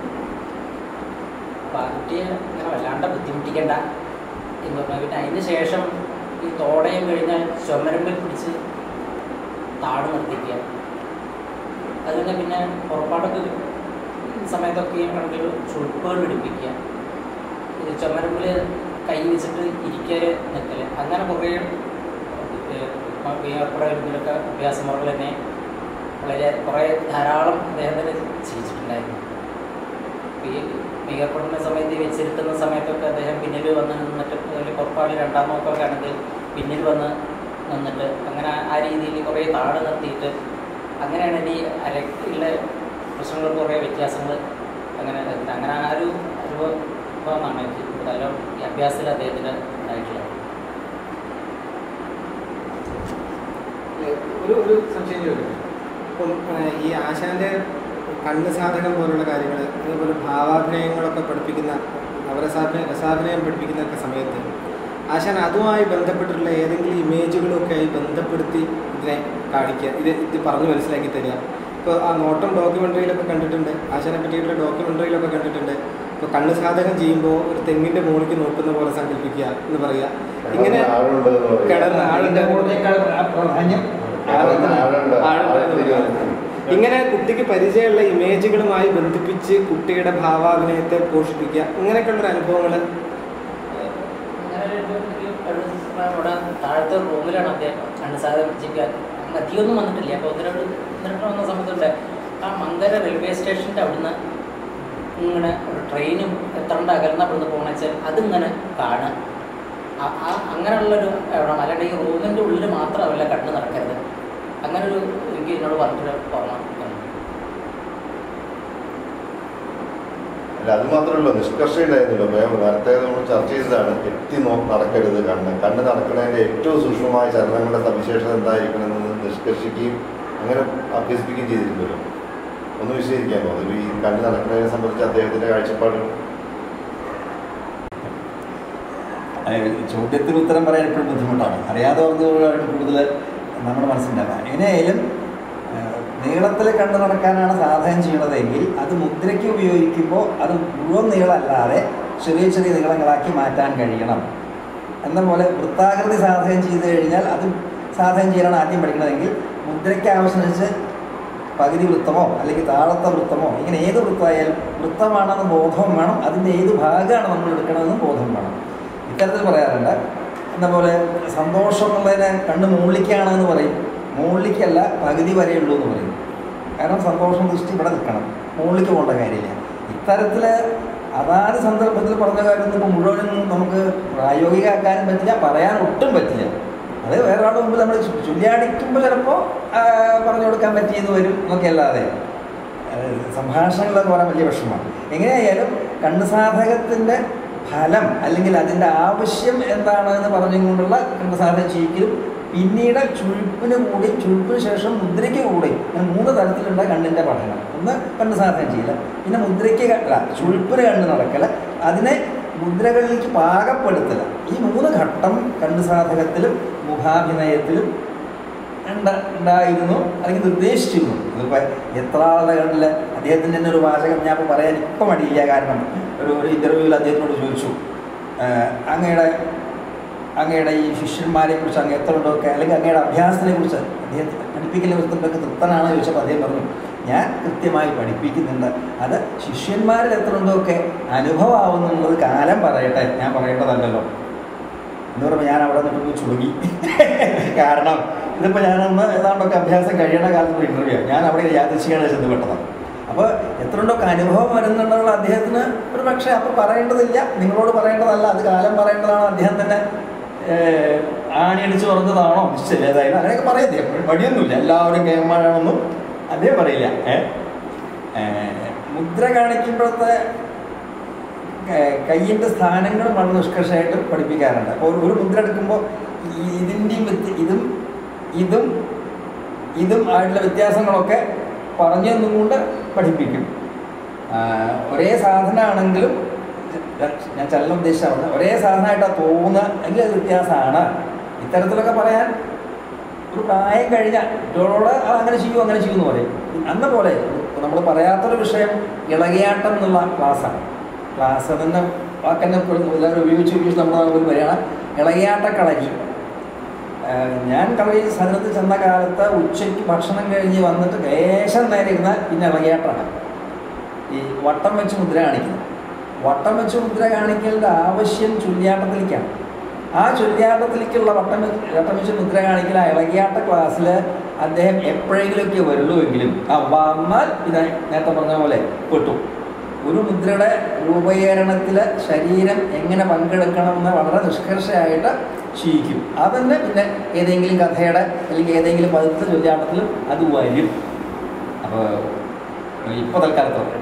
അപ്പോൾ ആ കുട്ടിയെ ഇങ്ങനെ വല്ലാണ്ട് ബുദ്ധിമുട്ടിക്കണ്ട എന്ന് പറഞ്ഞു. പിന്നെ അതിന് ശേഷം ഈ തോടയും കഴിഞ്ഞാൽ ചുമരമ്പിൽ പിടിച്ച് താട് നിർത്തിക്കുക. അത് കഴിഞ്ഞാൽ പിന്നെ പുറപ്പാടൊക്കെ സമയത്തൊക്കെ ആണെങ്കിൽ ചുളുപ്പുകൾ പിടിപ്പിക്കുക. ഇത് ചുമരമ്പിൽ കൈ വെച്ചിട്ട് ഇരിക്കൽ നിൽക്കൽ, അങ്ങനെ കുറേ ഏർപ്പെടലൊക്കെ അഭ്യാസമുറകൾ തന്നെ വളരെ കുറേ ധാരാളം അദ്ദേഹത്തിന് ചെയ്യിച്ചിട്ടുണ്ടായിരുന്നു. ഈ ഏർപ്പെടുന്ന സമയത്ത് വെച്ചിരുത്തുന്ന സമയത്തൊക്കെ അദ്ദേഹം പിന്നിൽ വന്ന് നിന്നിട്ട്, അതുപോലെ പുറപ്പാട് 2ാം നോക്കൊക്കെ ആണെങ്കിൽ പിന്നിൽ വന്ന് നിന്നിട്ട് അങ്ങനെ ആ രീതിയിൽ കുറേ താട് നിർത്തിയിട്ട് അങ്ങനെയാണ് ഇനി അരക്കിലുള്ള പ്രശ്നങ്ങൾ കുറേ വ്യത്യാസങ്ങൾ അങ്ങനെ അങ്ങനെ ആ ഒരു അനുഭവമാണ് എനിക്ക് കൂടുതലും ഈ അഭ്യാസത്തിൽ അദ്ദേഹത്തിന് ഉണ്ടായിട്ടുള്ളത്. ഒരു സംശയം ചോദിക്കും. ഇപ്പം ഈ ആശാൻ്റെ കണ്ണ് സാധനം പോലുള്ള കാര്യങ്ങൾ, അതേപോലെ ഭാവാഭിനയങ്ങളൊക്കെ പഠിപ്പിക്കുന്ന രസാഭിനയം പഠിപ്പിക്കുന്നൊക്കെ സമയത്ത് ആശാൻ അതുമായി ബന്ധപ്പെട്ടിട്ടുള്ള ഏതെങ്കിലും ഇമേജുകളൊക്കെ ആയി ബന്ധപ്പെടുത്തി ഇതിനെ കാണിക്കുക, ഇത് പറഞ്ഞ് മനസ്സിലാക്കി തരിക. ഇപ്പോൾ ആ നോട്ടം ഡോക്യുമെൻ്ററിയിലൊക്കെ കണ്ടിട്ടുണ്ട്, ആശാനെ പറ്റിയിട്ടുള്ള ഡോക്യുമെൻ്ററിയിലൊക്കെ കണ്ടിട്ടുണ്ട്. ഇപ്പോൾ കണ്ണ് സാധകം ചെയ്യുമ്പോൾ ഒരു തെങ്ങിൻ്റെ മുകളിലേക്ക് നോക്കുന്ന പോലെ സങ്കല്പിക്കുക എന്ന് പറയുക. ഇങ്ങനെ കിടന്ന ആളുടെ ഇങ്ങനെ കുട്ടിക്ക് പരിചയമുള്ള ഇമേജുകളുമായി ബന്ധിപ്പിച്ച് കുട്ടിയുടെ ഭാവാഭിനയത്തെ പോഷിപ്പിക്കുക, ഇങ്ങനെയൊക്കെയുള്ളൊരു അനുഭവങ്ങൾ. അവിടെ താഴത്തെ റൂമിലാണ് അദ്ദേഹം കണ്ണ് സാധനം ചെയ്യാൻ അധികമൊന്നും വന്നിട്ടില്ല. അപ്പോൾ 1-2 വന്ന സമയത്തുണ്ട് ആ മങ്കര റെയിൽവേ സ്റ്റേഷൻ്റെ അവിടുന്ന് ഇങ്ങനെ ഒരു ട്രെയിനും എത്രണ്ട് അകലുന്ന അവിടുന്ന് പോകണമെന്ന് വെച്ചാൽ അതിങ്ങനെ കാണുക. അങ്ങനെയുള്ളൊരു എവിടെയാണ്, അല്ലാണ്ട് ഈ റൂമിൻ്റെ ഉള്ളിൽ മാത്രമല്ല കണ്ണ് നടക്കരുത്. അങ്ങനൊരു എനിക്ക് എന്നോട് പറഞ്ഞിട്ട് ഓർമ്മ. അല്ല, അത് മാത്രമല്ല, നിഷ്കർഷയുണ്ടായിരുന്നല്ലോ. നേരത്തെ നമ്മൾ ചർച്ച ചെയ്തതാണ് നടക്കരുത് കണ്ണ് നടക്കുന്നതിൻ്റെ ഏറ്റവും സൂക്ഷ്മമായ ചലനങ്ങളുടെ സവിശേഷത എന്തായിരിക്കണമെന്ന് നിഷ്കർഷിക്കുകയും അങ്ങനെ അഭ്യസിപ്പിക്കുകയും ചെയ്തിരുന്നല്ലോ. ഒന്ന് വിശദീകരിക്കാമോ അതിൽ ഈ കണ്ണ് നടക്കുന്നതിനെ സംബന്ധിച്ച് അദ്ദേഹത്തിൻ്റെ കാഴ്ചപ്പാട്? ചോദ്യത്തിന് ഉത്തരം പറയാൻ എപ്പോഴും ബുദ്ധിമുട്ടാണ്. അറിയാതെ പറഞ്ഞതുകൊണ്ടാണ് കൂടുതൽ നമ്മുടെ മനസ്സിലുണ്ടാകുക. എങ്ങനെയായാലും നീളത്തിൽ കണ്ടു നടക്കാനാണ് സാധനം ചെയ്യണതെങ്കിൽ അത് മുദ്രയ്ക്ക് ഉപയോഗിക്കുമ്പോൾ അത് മുഴുവൻ നീളമല്ലാതെ ചെറിയ ചെറിയ നീളങ്ങളാക്കി മാറ്റാൻ കഴിയണം. എന്ന പോലെ വൃത്താകൃതി സാധനം ചെയ്ത് കഴിഞ്ഞാൽ അത് സാധനം ചെയ്യാനാണ് ആദ്യം പഠിക്കണമെങ്കിൽ മുദ്രയ്ക്ക് ആവശ്യമനുസരിച്ച് പകുതി വൃത്തമോ അല്ലെങ്കിൽ താഴത്തെ വൃത്തമോ ഇങ്ങനെ ഏത് വൃത്തമായാലും വൃത്തമാണെന്ന് ബോധം വേണം. അതിൻ്റെ ഏത് ഭാഗമാണ് നമ്മൾ എടുക്കണമെന്ന് ബോധം വേണം. ഇത്തരത്തിൽ പറയാറുണ്ട്. എന്നപോലെ സന്തോഷം എന്നുള്ളതിനെ കണ്ണ് മുകളിലേക്കാണെന്ന് പറയും. മുകളിലേക്കല്ല, പകുതി വരെയുള്ളൂ എന്ന് പറയും. കാരണം സന്തോഷം ദൃഷ്ടി ഇവിടെ നിൽക്കണം, മുകളിലേക്ക് പോകേണ്ട കാര്യമില്ല. ഇത്തരത്തിൽ അതാത് സന്ദർഭത്തിൽ പറഞ്ഞ കാര്യം ഇപ്പോൾ മുഴുവനും നമുക്ക് പ്രായോഗികമാക്കാനും പറ്റില്ല, പറയാൻ ഒട്ടും പറ്റില്ല. അത് വേറൊരാളുടെ മുമ്പിൽ നമ്മൾ ചൊല്ലിയാടിക്കുമ്പോൾ ചിലപ്പോൾ പറഞ്ഞു കൊടുക്കാൻ പറ്റിയെന്ന് വരും എന്നൊക്കെ അല്ലാതെ സംഭാഷണങ്ങളെന്ന് പറയാൻ വലിയ വിഷമമാണ്. എങ്ങനെയായാലും കണ്ണ് സാധകത്തിൻ്റെ ഫലം അല്ലെങ്കിൽ അതിൻ്റെ ആവശ്യം എന്താണെന്ന് പറഞ്ഞുകൊണ്ടുള്ള കണ്ണ് സാധനം ചെയ്യിക്കലും പിന്നീട് ചുഴുപ്പിന് ശേഷം മുദ്രയ്ക്ക് കൂടി അങ്ങനെ 3 തരത്തിലുള്ള കണ്ണിൻ്റെ പഠനം. ഒന്ന് കണ്ണ് സാധനം ചെയ്യില്ല, പിന്നെ മുദ്രയ്ക്ക് ചുഴുപ്പിന് കണ്ണ് നടക്കൽ, അതിനെ മുദ്രകളിലേക്ക് പാകപ്പെടുത്തൽ. ഈ 3 ഘട്ടം കണ്ണ് സാധകത്തിലും മുഖാഭിനയത്തിലും ഉണ്ടായിരുന്നു അല്ലെങ്കിൽ നിർദ്ദേശിച്ചിരുന്നു. ഇതിപ്പോൾ എത്ര ആളുടെ കണ്ടില്ല. അദ്ദേഹത്തിൻ്റെ തന്നെ ഒരു വാചകം ഞാൻ ഇപ്പോൾ പറയാൻ ഇപ്പം മടിയില്ല. കാരണം ഒരു ഇൻ്റർവ്യൂവിൽ അദ്ദേഹത്തിനോട് ചോദിച്ചു, അങ്ങയുടെ ഈ ശിഷ്യന്മാരെ കുറിച്ച് അങ്ങ് എത്ര ഉണ്ടൊക്കെ അല്ലെങ്കിൽ അങ്ങയുടെ അഭ്യാസത്തിനെ കുറിച്ച് അദ്ദേഹത്തിന് പഠിപ്പിക്കലിനെ കുറിച്ചൊക്കെ തൃപ്തനാണോ ചോദിച്ചപ്പോൾ അദ്ദേഹം പറഞ്ഞു, ഞാൻ കൃത്യമായി പഠിപ്പിക്കുന്നുണ്ട്. അത് ശിഷ്യന്മാരിൽ എത്ര ഉണ്ടൊക്കെ അനുഭവമാവുന്നുള്ളത് കാലം പറയട്ടെ, ഞാൻ പറയേണ്ടതല്ലല്ലോ എന്ന് പറയുമ്പോൾ ഞാൻ അവിടെ നിന്നിട്ട് ചുരുങ്ങി. കാരണം ഇതിപ്പോൾ ഞാനൊന്ന് ഏതാണ്ടൊക്കെ അഭ്യാസം കഴിയണ കാലത്ത് ഇൻ്റർവ്യൂ ഞാൻ അവിടെ യാദൃശ്ചികമാണ് ചെന്ന് പെട്ടതാണ്. അപ്പോൾ എത്ര ഉണ്ടൊക്കെ അനുഭവം വരുന്നുണ്ടെന്നുള്ള അദ്ദേഹത്തിന് ഒരു പക്ഷേ അപ്പോൾ പറയേണ്ടതില്ല, നിങ്ങളോട് പറയേണ്ടതല്ല, അത് കാലം പറയേണ്ടതാണ്. അദ്ദേഹം തന്നെ ആണിയടിച്ച് പറഞ്ഞതാണോ നിശ്ചയതായാലും അങ്ങനെയൊക്കെ പറയരുത്. എപ്പോഴും പടിയൊന്നുമില്ല, എല്ലാവരും കേമാണെന്നും അദ്ദേഹം പറയില്ല. മുദ്ര കാണിക്കുമ്പോഴത്തെ കയ്യിൻ്റെ സ്ഥാനങ്ങൾ വളരെ നിഷ്കർഷമായിട്ട് പഠിപ്പിക്കാറുണ്ട്. അപ്പോൾ ഒരു മുദ്ര എടുക്കുമ്പോൾ ഇതിൻ്റെയും ഇതും ആയിട്ടുള്ള വ്യത്യാസങ്ങളൊക്കെ പറഞ്ഞു തന്നുകൊണ്ട് പഠിപ്പിക്കും. ഒരേ സാധനമാണെങ്കിലും ഞാൻ ചലനം ഉദ്ദേശിച്ചാണ്, ഒരേ സാധനമായിട്ടാണ് തോന്നുക എങ്കിൽ അത് വ്യത്യാസമാണ്. ഇത്തരത്തിലൊക്കെ പറയാൻ ഒരു പ്രായം കഴിഞ്ഞാൽ കുട്ടികളോട് അങ്ങനെ ചെയ്യൂ എന്ന് പറയും. അന്ന പോലെ നമ്മൾ പറയാത്തൊരു വിഷയം ഇളകിയാട്ടം എന്നുള്ള ക്ലാസ്സാണ്. ക്ലാസ് തന്നെ വാക്കെന്നെ എല്ലാവരും ഉപയോഗിച്ച് നമ്മൾ വരികയാണ്. ഇളകിയാട്ടക്കളരി. ഞാൻ കളരി സദനത്തിൽ ചെന്ന കാലത്ത് ഉച്ചയ്ക്ക് ഭക്ഷണം കഴിഞ്ഞ് വന്നിട്ട് ലേശം നേരെ ഇരുന്നാൽ പിന്നെ ഇളകിയാട്ടമാണ്. ഈ വട്ടം വെച്ച് മുദ്ര കാണിക്കുന്നത്. വട്ടം വെച്ച് മുദ്ര കാണിക്കലിൻ്റെ ആവശ്യം ചൊല്ലിയാട്ടത്തിലേക്കാണ്. ആ ചൊല്ലിയാട്ടത്തിലേക്കുള്ള വട്ടം വെച്ച് മുദ്ര കാണിക്കൽ ആ ഇളകിയാട്ട ക്ലാസ്സിൽ അദ്ദേഹം എപ്പോഴെങ്കിലുമൊക്കെ വരുള്ളൂ എങ്കിലും വന്നാൽ ഇത് നേരത്തെ പറഞ്ഞ പോലെ പെട്ടു. ഒരു മുദ്രയുടെ രൂപീകരണത്തിൽ ശരീരം എങ്ങനെ പങ്കെടുക്കണമെന്ന് വളരെ നിഷ്കർഷയായിട്ട് ശീലിക്കും. അതന്നെ പിന്നെ ഏതെങ്കിലും കഥയുടെ അല്ലെങ്കിൽ ഏതെങ്കിലും പതിത്ത ചൊല്ലിയാട്ടത്തിലും അത് വരും. അപ്പോൾ ഇപ്പോൾ തൽക്കാലത്ത്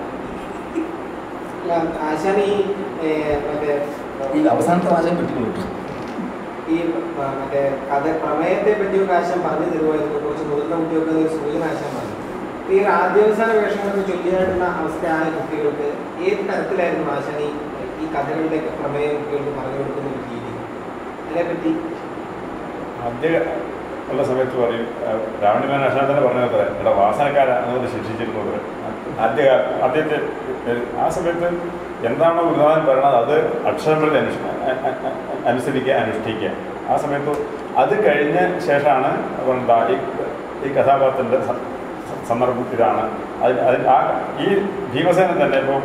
ഈ അവസാനത്തെ വാചകം കിട്ടിക്കൊള്ളു. ഈ മറ്റേ പ്രമേയത്തെ പറ്റിയൊക്കെ ആശയം പറഞ്ഞു തരുമായിരുന്നു. കുറച്ച് മുതിർന്ന കുട്ടികൾക്ക് സൂചന ആശയം പറഞ്ഞു. ഈ ആദ്യാവസാന വേഷങ്ങളൊക്കെ ചൊല്ലിയായിട്ടുള്ള അവസ്ഥയായ കുട്ടികൾക്ക് ഏത് തരത്തിലായിരുന്നു ആശാൻ ഈ കഥകളുടെ പ്രമേയം കുട്ടികൾക്ക് പറഞ്ഞു കൊടുക്കുന്ന ഒരു രീതി? അതിനെപ്പറ്റി ആദ്യ ഉള്ള സമയത്ത് പറയും, രാവണിമാൻ ആശാൻ തന്നെ പറഞ്ഞത് ഇവിടെ വാസനക്കാരാണ് ശിക്ഷിച്ചിരുന്നത്. അദ്ദേഹത്തെ ആ സമയത്ത് എന്താണോ ഗുരുനാഥൻ പറയണത് അത് അക്ഷരങ്ങളിൽ അനുസരിക്കുക, അനുഷ്ഠിക്കുക. ആ സമയത്ത് അത് കഴിഞ്ഞ ശേഷമാണ് എന്താ ഈ കഥാപാത്രത്തിൻ്റെ സന്ദർഭത്തിലാണ് ഈ ഭീമസേനൻ തന്നെ ഇപ്പോൾ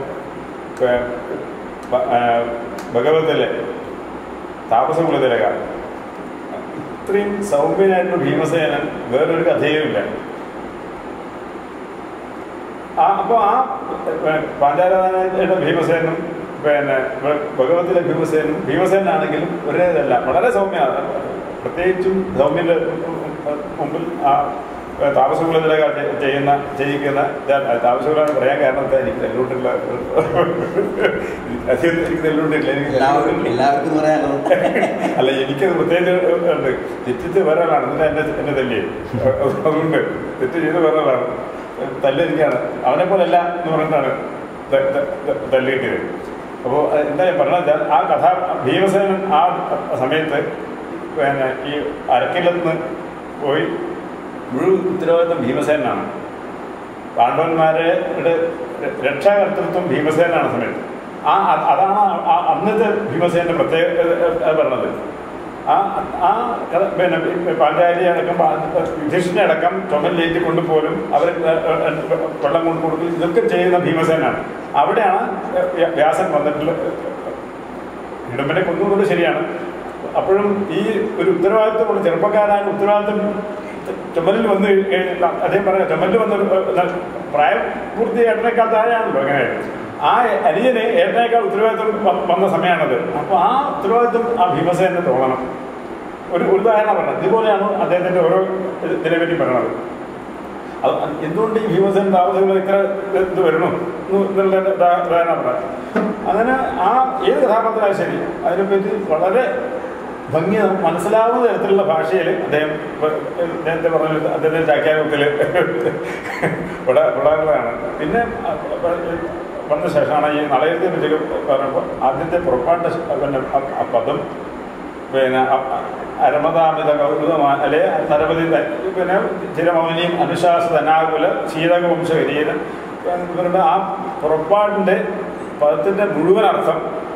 ഭഗവത്തിലെ താപസകുലതിലക ഇത്രയും സൗമ്യനായിട്ടുള്ള ഭീമസേനൻ വേറൊരു കഥയുമില്ല. അപ്പോൾ ആ പാഞ്ചാലയുടെ ഭീമസേനും പിന്നെ ഭഗവത്തിലെ ഭീമസേനാണെങ്കിലും ഒരേതല്ല, വളരെ സൗമ്യ. പ്രത്യേകിച്ചും സൗമ്യൻ്റെ മുമ്പിൽ ആ താമസകുലത്തിലൊക്കെ ചെയ്യിക്കുന്ന താമസകുലാണ് പറയാൻ കാരണം എന്താ, എനിക്ക് നെല്ലൂട്ടില്ല, എനിക്ക് നെല്ലൂട്ടില്ല, എല്ലാവർക്കും പറയാനോ. അല്ല, എനിക്കത് പ്രത്യേകിച്ച് ഉണ്ട്. തെറ്റിച്ച് വേറെ ആളാണ്, എന്നിട്ട് എന്നെ തല്ലിയേ. അതുകൊണ്ട് തെറ്റ് ചെയ്ത് വേറെ ആളാണ്, തല്ലിയിരിക്കുകയാണ്. അവനെ പോലല്ല എന്ന് പറഞ്ഞിട്ടാണ് തല്ലിയിട്ടത്. അപ്പോൾ എന്താ ഞാൻ പറഞ്ഞത് വെച്ചാൽ, ആ കഥ ഭീമസേനൻ ആ സമയത്ത് പിന്നെ ഈ അരക്കില്ലത്ത് പോയി മുഴുവൻ ഉത്തരവാദിത്വം ഭീമസേനാണ്. പാണ്ഡവന്മാരുടെ രക്ഷാകർത്തൃത്വം ഭീമസേനാണ് സമയത്ത്. അതാണ് അന്നത്തെ ഭീമസേനന്റെ പ്രത്യേകത പറഞ്ഞത്. പിന്നെ പാഞ്ചാലി അടക്കം യുധിഷ്ഠിനെ അടക്കം ചുമലിലേറ്റി കൊണ്ടുപോലും അവർ വെള്ളം കൊണ്ട് കൊടുക്കും, ഇതൊക്കെ ചെയ്യുന്ന ഭീമസേനാണ്. അവിടെയാണ് വ്യാസൻ വന്നിട്ടുള്ളത്. ഹിഡംബനെ കൊന്നുകൊണ്ട് ശരിയാണ്. അപ്പോഴും ഈ ഒരു ഉത്തരവാദിത്വമുള്ള ചെറുപ്പക്കാരായ ഉത്തരവാദിത്വം ചുമലിൽ വന്ന് അദ്ദേഹം പറയാം, ചുമലിൽ വന്ന പ്രായപൂർത്തി ഏട്ടനേക്കാൾ താഴെയാണല്ലോ. അങ്ങനെ ആ അനിയന് ഏട്ടനേക്കാൾ ഉത്തരവാദിത്വം വന്ന സമയമാണത്. അപ്പോൾ ആ ഉത്തരവാദിത്വം ആ ഭീമസേനെ തോന്നണം. ഒരു ഉദാഹരണം പറഞ്ഞത് ഇതുപോലെയാണ് അദ്ദേഹത്തിൻ്റെ ഓരോ ഇതിനെപ്പറ്റി പറയണത്. അത് എന്തുകൊണ്ട് ഈ ഭീമസേന താമസങ്ങൾ ഇത്ര ഇത് വരണം എന്നുള്ള ഉദാഹരണം പറയാം. അങ്ങനെ ആ ഏത് കഥാപാത്രമായാലും ശരി അതിനെപ്പറ്റി വളരെ ഭംഗി മനസ്സിലാവുന്ന തരത്തിലുള്ള ഭാഷയിൽ അദ്ദേഹത്തെ പറഞ്ഞ അദ്ദേഹത്തിൻ്റെ ചാക്യാരത്തിൽ വിടാറുള്ളതാണ്. പിന്നെ വന്ന ശേഷമാണ് ഈ നളയത്തെ പറ്റി പറഞ്ഞപ്പോൾ ആദ്യത്തെ പുറപ്പാട്ട് പദം പിന്നെ അരമതാമിത കൗതുകമാ അല്ലെ നരപതി പിന്നെ ചിരമൗനിയും അനുശാസിത അനാകുല ശീതകവംശകരീരൻ ഇവരുടെ ആ പുറപ്പാടിൻ്റെ പദത്തിൻ്റെ മുഴുവൻ അർത്ഥം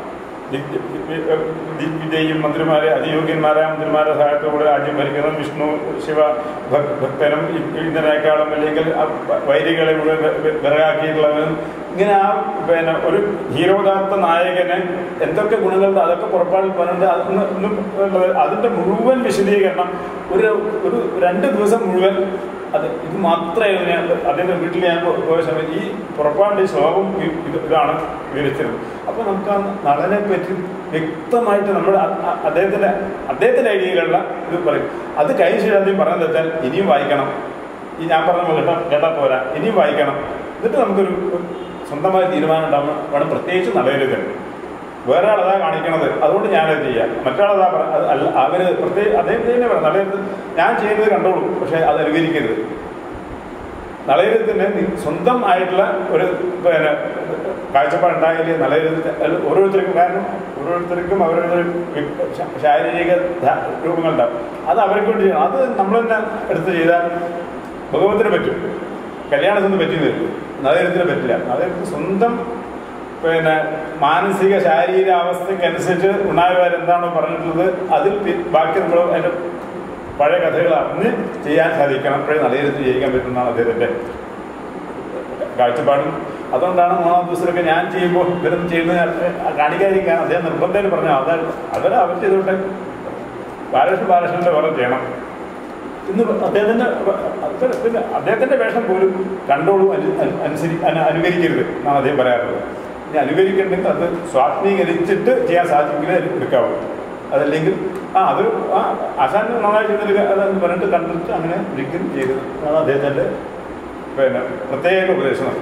വിജയും മന്ത്രിമാരെ അതിയോഗ്യന്മാരായ മന്ത്രിമാരുടെ സഹായത്തോടെ രാജ്യം ഭരിക്കുന്ന വിഷ്ണു ശിവ ഭക്തനും ഇതിനേക്കാളും അല്ലെങ്കിൽ വൈരികളെ മുഴുവൻ വിറകാക്കിയിട്ടുള്ളവനും ഇങ്ങനെ ആ പിന്നെ ഒരു ധീരോദാത്ത നായകന് എന്തൊക്കെ ഗുണങ്ങളുണ്ട് അതൊക്കെ പുറപ്പാടിൽ പറഞ്ഞിട്ട് അതിൻ്റെ മുഴുവൻ വിശദീകരണം ഒരു 2 ദിവസം മുഴുവൻ ഇത് മാത്രമേ അദ്ദേഹത്തെ വീട്ടിൽ ഞാൻ പോയ സമയത്ത് ഈ പുറപ്പാടിൻ്റെ ശ്ലോകം ഇതാണ് വിവരിച്ചിരുന്നത്. അപ്പോൾ നമുക്ക് ആ നടനെ പറ്റി വ്യക്തമായിട്ട് നമ്മുടെ അദ്ദേഹത്തിൻ്റെ ഐഡിയയിലുള്ള ഇത് പറയും. അത് കഴിഞ്ഞ ശേഷം അദ്ദേഹം പറഞ്ഞത് വെച്ചാൽ ഇനിയും വായിക്കണം, ഈ ഞാൻ പറഞ്ഞ കേട്ടാൽ പോരാ, ഇനിയും വായിക്കണം. എന്നിട്ട് നമുക്കൊരു സ്വന്തമായ തീരുമാനം ഉണ്ടാവണം വേണം. പ്രത്യേകിച്ച് നല്ലൊരിതാണ് വേറെ ആളതാ കാണിക്കണത്, അതുകൊണ്ട് ഞാനത് ചെയ്യാം. മറ്റൊരാളതാ അല്ല അവർ പ്രത്യേകം അദ്ദേഹം തന്നെ പറയാം. നല്ലൊരു ഞാൻ ചെയ്യുന്നത് കണ്ടോളൂ, പക്ഷേ അത് അനുകരിക്കരുത്. നളയത്തിന് സ്വന്തം ആയിട്ടുള്ള ഒരു പിന്നെ കാഴ്ചപ്പാടുണ്ടായാലേ നളയത്തിന് ഓരോരുത്തർക്കും, കാരണം ഓരോരുത്തർക്കും അവരുടെ ശാരീരിക രൂപങ്ങളുണ്ടാവും. അത് അവർക്ക് വേണ്ടി ചെയ്യണം. അത് നമ്മൾ തന്നെ എടുത്ത് ചെയ്താൽ ഭഗവത്തിന് പറ്റും, കല്യാണത്തിന് പറ്റുന്നില്ല, നളയത്തിന് പറ്റില്ല. നളയത്തിന് സ്വന്തം പിന്നെ മാനസിക ശാരീരിക അവസ്ഥയ്ക്കനുസരിച്ച് ഉണ്ടായവരെന്താണോ പറഞ്ഞിട്ടുള്ളത് അതിൽ ബാക്കി നമ്മൾ അതിൻ്റെ പഴയ കഥകൾ അറിഞ്ഞ് ചെയ്യാൻ സാധിക്കണം. അപ്പോഴേ നല്ലയിടത്ത് ജയിക്കാൻ പറ്റുന്നതാണ് അദ്ദേഹത്തിൻ്റെ കാഴ്ചപ്പാടും. അതുകൊണ്ടാണ് 3-ാം ദിവസമൊക്കെ ഞാൻ ചെയ്യുമ്പോൾ ഇവരൊന്നും ചെയ്യുന്നത് കാണിക്കാതിരിക്കാൻ അദ്ദേഹം നിർബന്ധമായിട്ട് പറഞ്ഞാൽ അവർ ചെയ്തോട്ടെ, ബാലകൃഷ്ണൻ്റെ വേറെ ചെയ്യണം ഇന്ന് അദ്ദേഹത്തിൻ്റെ വേഷം പോലും കണ്ടോളൂ, അനുകരിക്കരുത് എന്നാണ് അദ്ദേഹം പറയാറുള്ളത്. ഇനി അനുകരിക്കണമെങ്കിൽ അത് സ്വാത്മീകരിച്ചിട്ട് ചെയ്യാൻ സാധിക്കുമെങ്കിൽ എടുക്കാവൂ. അതല്ലെങ്കിൽ അതൊരു ആശാൻ നന്നായി ചെയ്തിട്ട് അതെന്ന് പറഞ്ഞിട്ട് കണ്ടിട്ട് അങ്ങനെ ഒരിക്കലും ചെയ്തത് അതാണ് അദ്ദേഹത്തിൻ്റെ പിന്നെ പ്രത്യേക ഉപദേശം.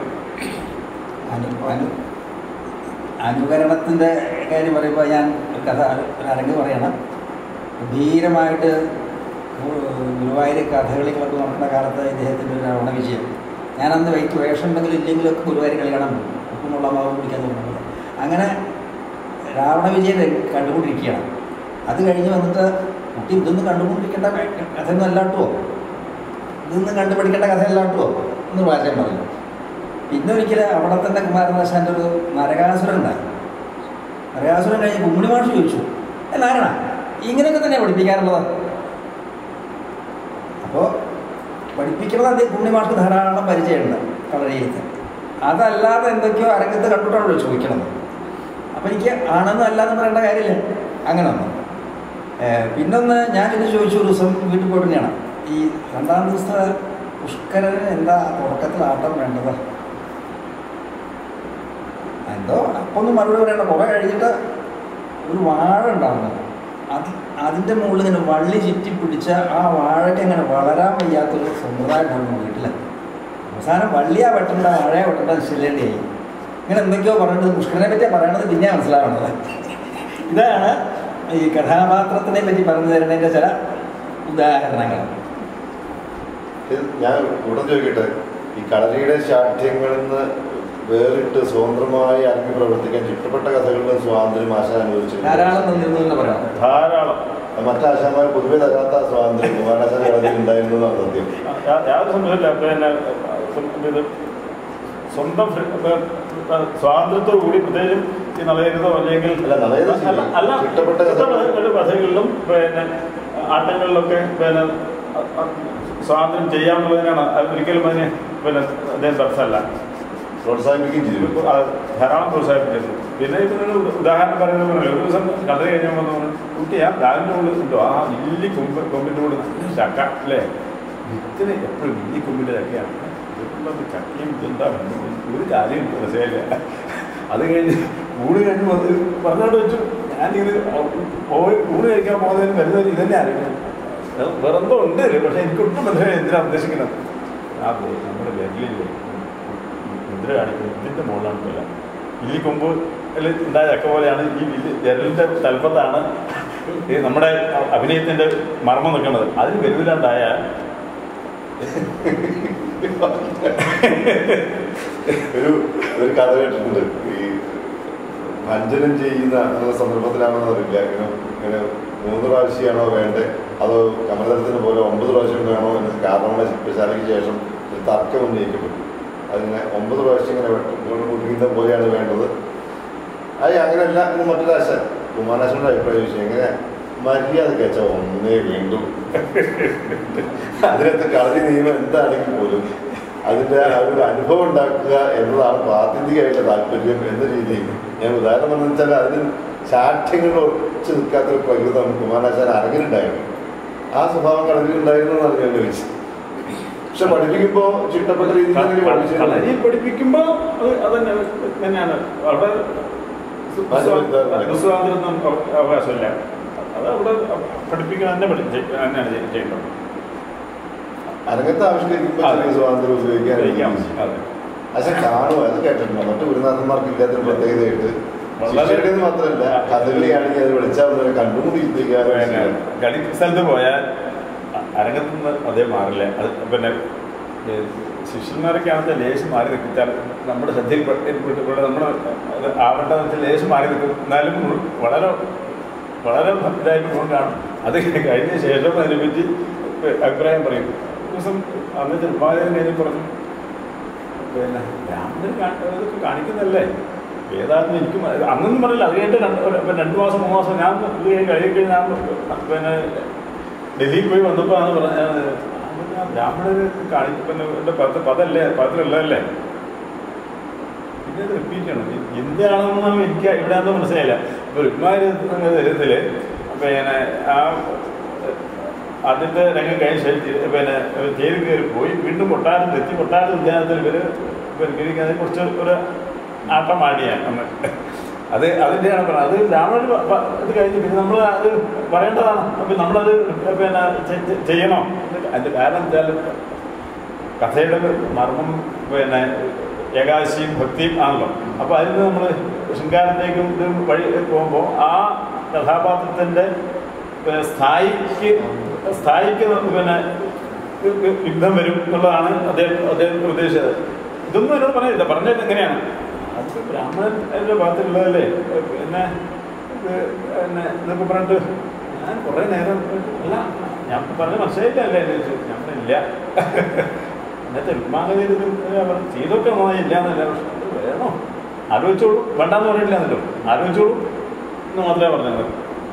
അനുകരണത്തിൻ്റെ കാര്യം പറയുമ്പോൾ ഞാൻ ഒരു കഥ അരങ്ങ് പറയണം. ധീരമായിട്ട് ഗുരുവായൂർ കഥകളികളൊക്കെ നടക്കുന്ന കാലത്ത് ഇദ്ദേഹത്തിൻ്റെ ഒരു രാവണ വിജയം. ഞാനന്ന് വൈറ്റ് വേഷം ഉണ്ടെങ്കിലും ഇല്ലെങ്കിലൊക്കെ ഗുരുവായൂർ കളി കാണാൻ പോകും, ഉപ്പുമുള്ള മാവ് പിടിക്കാൻ തോന്നുന്നത്. അങ്ങനെ രാവണ വിജയം കണ്ടുകൊണ്ടിരിക്കുകയാണ്. അത് കഴിഞ്ഞ് വന്നിട്ട് കുട്ടി ഇതൊന്നും കണ്ടുകൊണ്ടിരിക്കേണ്ട കഥയൊന്നും അല്ലാട്ടുമോ, ഇതൊന്നും കണ്ടുപിടിക്കേണ്ട കഥയല്ലാട്ടുമോ എന്ന് വാചകം പറഞ്ഞു. പിന്നെ ഒരിക്കലും അവിടെ തന്നെ കുമാരനാശാൻ്റെ ഒരു നരകാസുരൻ ഉണ്ടായി. നരകാസുരൻ കഴിഞ്ഞ് കുമ്മിണി മാഷ് ചോദിച്ചു, നാരായണ ഇങ്ങനെയൊക്കെ തന്നെ പഠിപ്പിക്കാറുള്ളത്? അപ്പോൾ പഠിപ്പിക്കുന്നത് അദ്ദേഹം കുമ്മിണി മാഷ് ധാരാളം പരിചയമുണ്ട് കളരിയിലത്ത്. അതല്ലാതെ എന്തൊക്കെയോ അരങ്ങത്ത് കണ്ടിട്ടാണല്ലോ ചോദിക്കണത്. അപ്പം എനിക്ക് ആണെന്നും അല്ലാന്ന് പറയേണ്ട കാര്യമില്ല. അങ്ങനെ ഒന്നും. പിന്നൊന്ന് ഞാനിത് ചോദിച്ചു, ഒരു ദിവസം വീട്ടിൽ പോയിട്ട് തന്നെയാണ്. ഈ 2-ാം ദിവസത്തെ പുഷ്കരന് എന്താ തുടക്കത്തിൽ ആട്ടം വേണ്ടത്? എന്തോ അപ്പം ഒന്നും മറുപടി പറയണ്ട. കുറേ കഴിഞ്ഞിട്ട് ഒരു വാഴ ഉണ്ടാകുന്നത്, അതിൻ്റെ മുകളിൽ ഇങ്ങനെ വള്ളി ചുറ്റി പിടിച്ച ആ വാഴയ്ക്ക് അങ്ങനെ വളരാൻ വയ്യാത്തൊരു സമ്പ്രദായം ഉണ്ടാകുന്നു വീട്ടിൽ. അവസാനം വള്ളിയാ വെട്ടേണ്ട വാഴയെ വെട്ടേണ്ട ശല്യേണ്ടിയായി. ഇങ്ങനെ എന്തൊക്കെയോ പറഞ്ഞിട്ട് പുഷ്കരനെ പറ്റിയാണ് പറയണത് പിന്നെ മനസ്സിലാവുന്നത്. ഇതാണ് ഈ കഥാപാത്രത്തിനെ പറ്റി പറഞ്ഞു തരുന്നതിൻ്റെ ചില ഉദാഹരണങ്ങൾ. ഞാൻ ഉടൻ ചോദിക്കട്ടെ, ഈ കളരിയുടെ ശാഠ്യങ്ങളിൽ നിന്ന് വേറിട്ട് സ്വതന്ത്രമായി ഇറങ്ങി പ്രവർത്തിക്കാൻ ചുറ്റപ്പെട്ട കഥകളിലും സ്വാതന്ത്ര്യം ആശാൻ അനുവദിച്ചിട്ടുണ്ട്. ധാരാളം തന്നിരുന്നു പറയാം. ധാരാളം. മറ്റാശാന്മാർ പൊതുവെ തരാത്ത സ്വാതന്ത്ര്യം കുമാരനാശാൻ കളരിയിൽ ഉണ്ടായിരുന്നതാണ് സത്യം. യാതൊരു സംശയമില്ല. പിന്നെ സ്വന്തം സ്വാതന്ത്ര്യത്തോടുകൂടി പ്രത്യേകിച്ചും ഈ നളയരുതോ അല്ലെങ്കിൽ ചുറ്റപ്പെട്ട കഥകളിലും പിന്നെ ആട്ടങ്ങളിലൊക്കെ പിന്നെ സ്വാതന്ത്ര്യം ചെയ്യാമെന്നുള്ളതിനാണ്. ഒരിക്കലും അതിന് പിന്നെ അദ്ദേഹം തടസ്സമല്ല, പ്രോത്സാഹിപ്പിക്കുകയും ചെയ്തു. ധാരാളം പ്രോത്സാഹിപ്പിച്ചിരുന്നു. പിന്നെ ഇതിനൊരു ഉദാഹരണം പറയുന്നത് ഒരു ദിവസം കഥ കഴിഞ്ഞാൽ വന്നു കുട്ടി ആ ബാഗിൻ്റെ ഉള്ളിൽ കിട്ടും ആ വലിയ കൊമ്പിൻ്റെ ഉള്ളിൽ നല്ല ചക്ക അല്ലേ, വിത്തിന് എപ്പോഴും വലിയ കൊമ്പിൻ്റെ ചക്കയാണ്. ഇതുകൊണ്ടത് ചക്കയും ഇതെന്താ ഒരു കാര്യം രസമില്ല. അത് കഴിഞ്ഞ് ഊണ് കഴിഞ്ഞ് വന്ന് പറഞ്ഞോണ്ട് വെച്ചു. ഞാനിത് പോയി ഊണ് കഴിക്കാൻ പോകുന്നതിന് വരുന്നതിന് ഇതന്നെ അറിയാം. വേറെന്തോ ഉണ്ട്, പക്ഷെ എനിക്കൊട്ടും മനസ്സിലായി എന്തിനാണ് ഉദ്ദേശിക്കുന്നത്. ആ നമ്മുടെ വിരലിൽ മുദ്ര കാണിക്കുന്നത് ഇതിൻ്റെ മുകളിലാണ് പോലെ ഈ കൊമ്പ് ഉണ്ടായ ചക്ക പോലെയാണ് ഈ വിരലിൻ്റെ തലപ്പത്താണ് ഈ നമ്മുടെ അഭിനയത്തിൻ്റെ മർമ്മം നിൽക്കുന്നത്. അതിന് വിരലില്ലാണ്ടായാൽ ഒരു കഥ കേട്ടിട്ടുണ്ട്. ഈ ഭഞ്ജനം ചെയ്യുന്ന സന്ദർഭത്തിലാണോ അറിയില്ല, ഇങ്ങനെ 3 പ്രാവശ്യമാണോ വേണ്ടത് അതോ കമലതലത്തിന് പോലെ 9 പ്രാവശ്യം വേണോ എന്ന് കാരണവരുടെ ശില്പശാലയ്ക്ക് ശേഷം ഒരു തർക്കം ഉന്നയിക്കപ്പെട്ടു. അതിങ്ങനെ 9 പ്രാവശ്യം ഇങ്ങനെ മുഴുകിന്ന പോലെയാണ് വേണ്ടത്. അത് അങ്ങനെയല്ല എന്ന് മറ്റൊരാശാൻ കുമാരനാശാന്റെ അഭിപ്രായം ചോദിച്ചു. എങ്ങനെ മര്യാദ വെച്ചാൽ ഒന്നേ വേണ്ടു. അതിനകത്ത് കളരി നിയമം എന്താണെങ്കിൽ പോലും അതിൻ്റെ ഒരു അനുഭവം ഉണ്ടാക്കുക എന്നതാണ് ആത്യന്തികമായിട്ടുള്ള താല്പര്യം എന്ന രീതിയിൽ ഞാൻ ഉദാഹരണം പറഞ്ഞു വെച്ചാൽ അതിന് ശാഠ്യങ്ങൾ ഉറച്ചു നിൽക്കാത്തൊരു പ്രകൃതം കുമാരനാശാൻ അരങ്ങിലുണ്ടായിരുന്നു. ആ സ്വഭാവം കളരിയിലുണ്ടായിരുന്നതാണ് ഞാൻ ചോദിച്ചത്. പക്ഷെ പഠിപ്പിക്കുമ്പോൾ ചിട്ടപ്പെട്ട രീതിയിൽ പഠിപ്പിക്കുമ്പോൾ അത് തന്നെയാണ്. അവിടെ സ്വാതന്ത്ര്യമൊന്നും അവകാശമില്ല. അത് അവിടെ പഠിപ്പിക്കുക തന്നെയാണ് ചെയ്യേണ്ടത്. അരങ്ങത്ത് ആവിഷ്കരിക്കുമ്പോൾ സ്വാതന്ത്ര്യം ഉപയോഗിക്കാൻ പക്ഷെ കാണുക അത് കേട്ടിട്ടുണ്ടോ? മറ്റു ഗുരുനാഥന്മാർക്ക് ഇല്ലാത്തൊരു പ്രത്യേകതയായിട്ട് ശിഷ്യരുടേത് മാത്രമല്ല കഥകളിയാണെങ്കിൽ അത് വിളിച്ചാൽ കണ്ടുമുടി കളി സ്ഥലത്ത് പോയാൽ അരങ്ങത്തുനിന്ന് അതേ മാറില്ല. അത് പിന്നെ ശിഷ്യന്മാരൊക്കെ ആണെങ്കിൽ ലേശം മാറി നിൽക്കിച്ചാൽ നമ്മുടെ ശ്രദ്ധയിൽ നമ്മുടെ ആവേണ്ടതെന്ന് വെച്ചാൽ ലേശം മാറി നിൽക്കും. എന്നാലും വളരെ വളരെ ഇതായിട്ട് കാണും. അത് കഴിഞ്ഞ ശേഷം അതിനെപ്പറ്റി അഭിപ്രായം പറയും. ദിവസം അന്ന് ചെറുപ്പാലയം കഴിഞ്ഞ് പറഞ്ഞു പിന്നെ ബ്രാഹ്മണർ ഇതൊക്കെ കാണിക്കുന്നതല്ലേ ഏതാണെന്ന് എനിക്കും അന്നൊന്നും പറയില്ല. അത് കഴിഞ്ഞിട്ട് 2 മാസം 3 മാസം ഞാൻ ഇത് കഴിയൊക്കെ ഞാൻ പിന്നെ ഡൽഹിയിൽ പോയി വന്നപ്പോൾ ആണ് പറഞ്ഞത് ബ്രാഹ്മണർ കാണിക്കുന്ന എൻ്റെ പത്രമുള്ളതല്ലേ. പിന്നെ അത് റിപ്പീറ്റ് ചെയ്യണം. എന്താണെന്നൊന്നും എനിക്ക് ഇവിടെ ഒന്നും മനസ്സിലായില്ല. ഇപ്പോൾ രുക്മാരത്തിൽ പിന്നെ ആ അതിൻ്റെ രംഗം കഴിഞ്ഞ പിന്നെ ജയിലിൽ കയറി പോയി വീണ്ടും കൊട്ടാരത്തിലെത്തി. കൊട്ടാരത്തിൽ ഉദ്യാനത്തിൽ ഇവർ പിന്നെ കുറച്ച് ഒരു ആട്ടം ആടിയാണ് അന്ന്. അതിൻ്റെയാണ് പറഞ്ഞത്. അത് ബ്രാഹ്മണർ ഇത് കഴിഞ്ഞ് പിന്നെ നമ്മൾ അത് പറയേണ്ടതാണ്. അപ്പം നമ്മളത് പിന്നെ ചെയ്യണോ? അതിൻ്റെ കാരണം വെച്ചാൽ കഥയുടെ മർമ്മം പിന്നെ ഏകാദശിയും ഭക്തിയും ആണല്ലോ. അപ്പോൾ അതിൽ നിന്ന് നമ്മൾ ശൃംഗാരത്തേക്കും ഇതും വഴി പോകുമ്പോൾ ആ കഥാപാത്രത്തിൻ്റെ സ്ഥായിക്ക് പിന്നെ യുദ്ധം വരും എന്നുള്ളതാണ് അദ്ദേഹം ഉദ്ദേശിച്ചത്. ഇതൊന്നും എന്നോട് പറഞ്ഞില്ല. പറഞ്ഞത് എങ്ങനെയാണ് അത് ബ്രാഹ്മണൻ്റെ ഭാഗത്തുള്ളതല്ലേ പിന്നെ എന്നൊക്കെ പറഞ്ഞിട്ട് ഞാൻ കുറേ നേരം അല്ല ഞാൻ പറഞ്ഞ മനസ്സിലായിട്ടല്ലേ എന്ന് ചോദിച്ചു. ഞാൻ പറഞ്ഞില്ല എന്നിട്ട് രുക്മാംഗതയിൽ അവർ ചെയ്തൊക്കെ ഇല്ല എന്നല്ല. പക്ഷെ വേണോ ആലോചിച്ചോളൂ, വേണ്ടാന്ന് പറഞ്ഞിട്ടില്ല. എന്നിട്ടോ ആലോചിച്ചോളൂ എന്ന് മാത്രമേ പറഞ്ഞത്.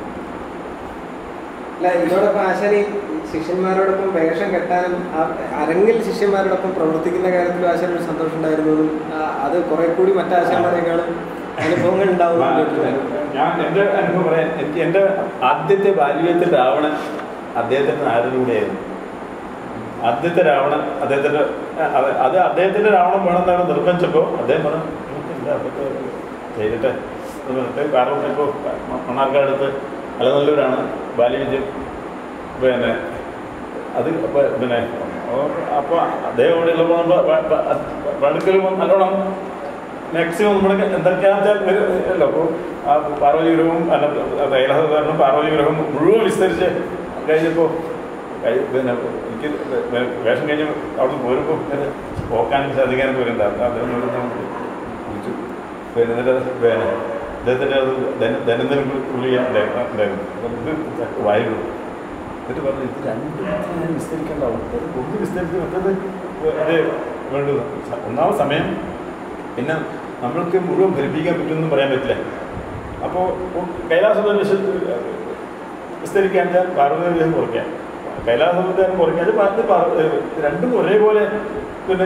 അല്ല ഇതോടൊപ്പം ആശാൻ ഈ ശിഷ്യന്മാരോടൊപ്പം വേഷം കെട്ടാനും അരങ്ങിൽ ശിഷ്യന്മാരോടൊപ്പം പ്രവർത്തിക്കുന്ന കാര്യത്തിലും ആശാൻ ഒരു സന്തോഷം ഉണ്ടായിരുന്നതും അത് കുറെ കൂടി മറ്റാശാന്മാരെക്കാളും അനുഭവങ്ങൾ ഉണ്ടാവും. ഞാൻ എൻ്റെ അനുഭവം പറയാൻ എനിക്ക് എൻ്റെ ആദ്യത്തെ ബാല്യത്തിൽ രാവണൻ അദ്ദേഹത്തിൻ്റെ നാരദിലൂടെയായിരുന്നു. ആദ്യത്തെ രാവണൻ അദ്ദേഹത്തിൻ്റെ അത് അദ്ദേഹത്തിൻ്റെ രാവണൻ വേണമെന്നാണ് നിർബന്ധിച്ചപ്പോൾ അദ്ദേഹം പറഞ്ഞു നമുക്കില്ല അതൊക്കെ ചെയ്തിട്ട് കാരണം ഇപ്പോൾ മണ്ണാർക്കാടത്ത് അലനല്ലൂരാണ് ബാല്യവിദ്യം പിന്നെ അത് പിന്നെ അപ്പോൾ അദ്ദേഹം ഇവിടെ ഉള്ളപ്പോൾ പടുക്കലും നല്ലോണം മാക്സിമം നമ്മുടെ എന്തൊക്കെയാണെന്ന് വെച്ചാൽ അപ്പോൾ ആ പാർവതീഗ്രഹവും അല്ല കൈലാസധാരണം പാർവതീഗ്രഹം മുഴുവൻ വിസ്തരിച്ച് കഴിഞ്ഞപ്പോൾ പിന്നെ എനിക്ക് വേഷം കഴിഞ്ഞ് അവിടെ നിന്ന് പോരുമ്പോൾ പോക്കാനും സാധിക്കാനും പോരുന്നുണ്ട് അദ്ദേഹം വിളിച്ചു പിന്നെ എന്നിട്ട് പിന്നെ അദ്ദേഹത്തിൻ്റെ അത് ദൈനംദിനം ഉണ്ടായിരുന്നു ഇത് വായു എന്നിട്ട് പറഞ്ഞു ഇത് രണ്ടും വിസ്തരിക്കേണ്ടാവും ഒന്ന് വിസ്തരിച്ച് മറ്റത് അത് വേണ്ടത് ഒന്നാമത് സമയം പിന്നെ നമ്മൾക്ക് മുഴുവൻ ഫലിപ്പിക്കാൻ പറ്റുമെന്നും പറയാൻ പറ്റില്ല. അപ്പോൾ കൈലാസത്തെ വിസ്തരിക്കാൻ വെച്ചാൽ പാർവതി കുറയ്ക്കാം, കൈലാസത്തെ കുറയ്ക്കാൻ രണ്ടും ഒരേപോലെ പിന്നെ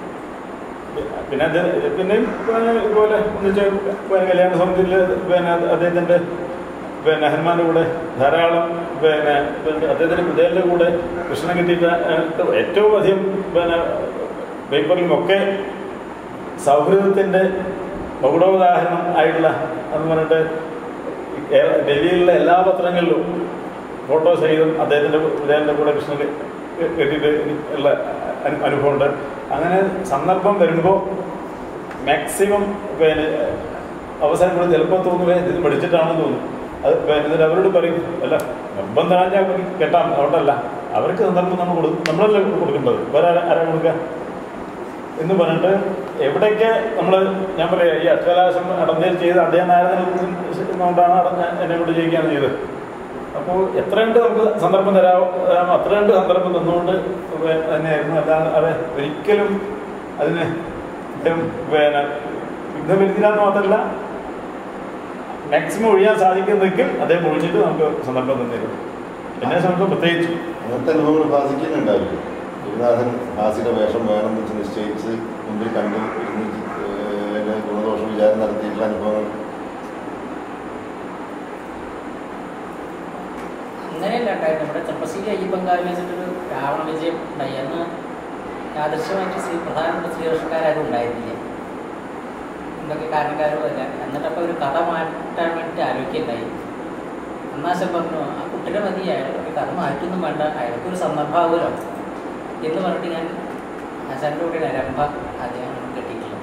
പിന്നെയും ഇതുപോലെ ഒന്നിച്ച് കല്യാണ സമിതിയിൽ പിന്നെ അദ്ദേഹത്തിൻ്റെ പിന്നെ ഹനുമാൻ്റെ കൂടെ ധാരാളം പിന്നെ അദ്ദേഹത്തിൻ്റെ കുതിരൻ്റെ കൂടെ കൃഷ്ണൻ കിട്ടിയിട്ട് ഏറ്റവും അധികം പിന്നെ പേപ്പറിലുമൊക്കെ സൗഹൃദത്തിൻ്റെ മകുടോദാഹരണം ആയിട്ടുള്ള എന്ന് പറഞ്ഞിട്ട് ഡൽഹിയിലുള്ള എല്ലാ പത്രങ്ങളിലും ഫോട്ടോ സഹിതം അദ്ദേഹത്തിൻ്റെ കൂടെ കൃഷ്ണൻ കെട്ടിയിട്ട് ഉള്ള അനുഭവമുണ്ട്. അങ്ങനെ സന്ദർഭം വരുമ്പോൾ മാക്സിമം പിന്നെ അവസരം കൂടെ ചിലപ്പോൾ തോന്നുന്നത് ഇത് പഠിച്ചിട്ടാണെന്ന് തോന്നും. അത് എന്നിട്ട് അവരോട് പറയും അല്ല നിർബന്ധമാഞ്ഞാൽ കേട്ടാൽ അതുകൊണ്ടല്ല അവർക്ക് സന്ദർഭം നമ്മൾ നമ്മളല്ലേ കൊടുക്കേണ്ടത്, വേറെ ആരാ കൊടുക്കുക എന്ന് പറഞ്ഞിട്ട് എവിടെയൊക്കെ നമ്മൾ ഞാൻ പറയാം ഈ അക്ഷരാശം അടന്തയിൽ ചെയ്ത് അദ്ദേഹം നാരദനുകൊണ്ടാണ് എന്നെ കൊണ്ട് ജയിക്കുകയാണ് ചെയ്തത്. അപ്പോൾ എത്രയുണ്ട് നമുക്ക് സന്ദർഭം തരാമോ അത്രയുണ്ട് സന്ദർഭം തന്നുകൊണ്ട് തന്നെയായിരുന്നു. അല്ലാതെ അത് ഒരിക്കലും അതിന് പിന്നെ യുദ്ധം വരുത്തില്ലാന്ന് മാത്രമല്ല മാക്സിമം ഒഴിയാൻ സാധിക്കുന്നെങ്കിൽ അദ്ദേഹം ഒഴിച്ചിട്ട് നമുക്ക് സന്ദർഭം തന്നിരുന്നു. എന്നെ സംബന്ധിച്ച് പ്രത്യേകിച്ച് അങ്ങനത്തെ അനുഭവങ്ങൾ ഭാസിക്കുന്നുണ്ടാവില്ല. ഗുരുനാഥൻ ഭാസിയുടെ വേഷം വേണമെന്ന് വെച്ച് നിശ്ചയിച്ച് മുമ്പിൽ കണ്ട് ഇരുന്ന് ഗുണദോഷ വിചാരം നടത്തിയിട്ടുള്ള അനുഭവങ്ങൾ അങ്ങനെയല്ല ഉണ്ടായിരുന്നു. നമ്മുടെ ചെമ്പശ്ശേരി അയ്യപ്പൻകാവിൽ വെച്ചിട്ടൊരു രാവണ വിജയം ഉണ്ടായി. അന്ന് യാദൃശ്യമായിട്ട് പ്രധാനപ്പെട്ട ശ്രീകൃഷ്ണക്കാരും ഉണ്ടായിരുന്നില്ല, എന്തൊക്കെ കാരണക്കാരും അല്ല. എന്നിട്ടപ്പോൾ ഒരു കഥ മാറ്റാൻ വേണ്ടിയിട്ട് ആലോചിക്കുകയുണ്ടായി. അന്നാശം പറഞ്ഞു ആ കുട്ടിയുടെ മതി, അയാൾക്ക് കഥ മാറ്റൊന്നും വേണ്ട, അയാൾക്കൊരു സന്ദർഭമാകുമല്ലോ എന്ന് പറഞ്ഞിട്ട് ഞാൻ ആശാൻ്റെ കൂടെ രംഭ ആദ്യം കെട്ടിയിട്ടുള്ളത്.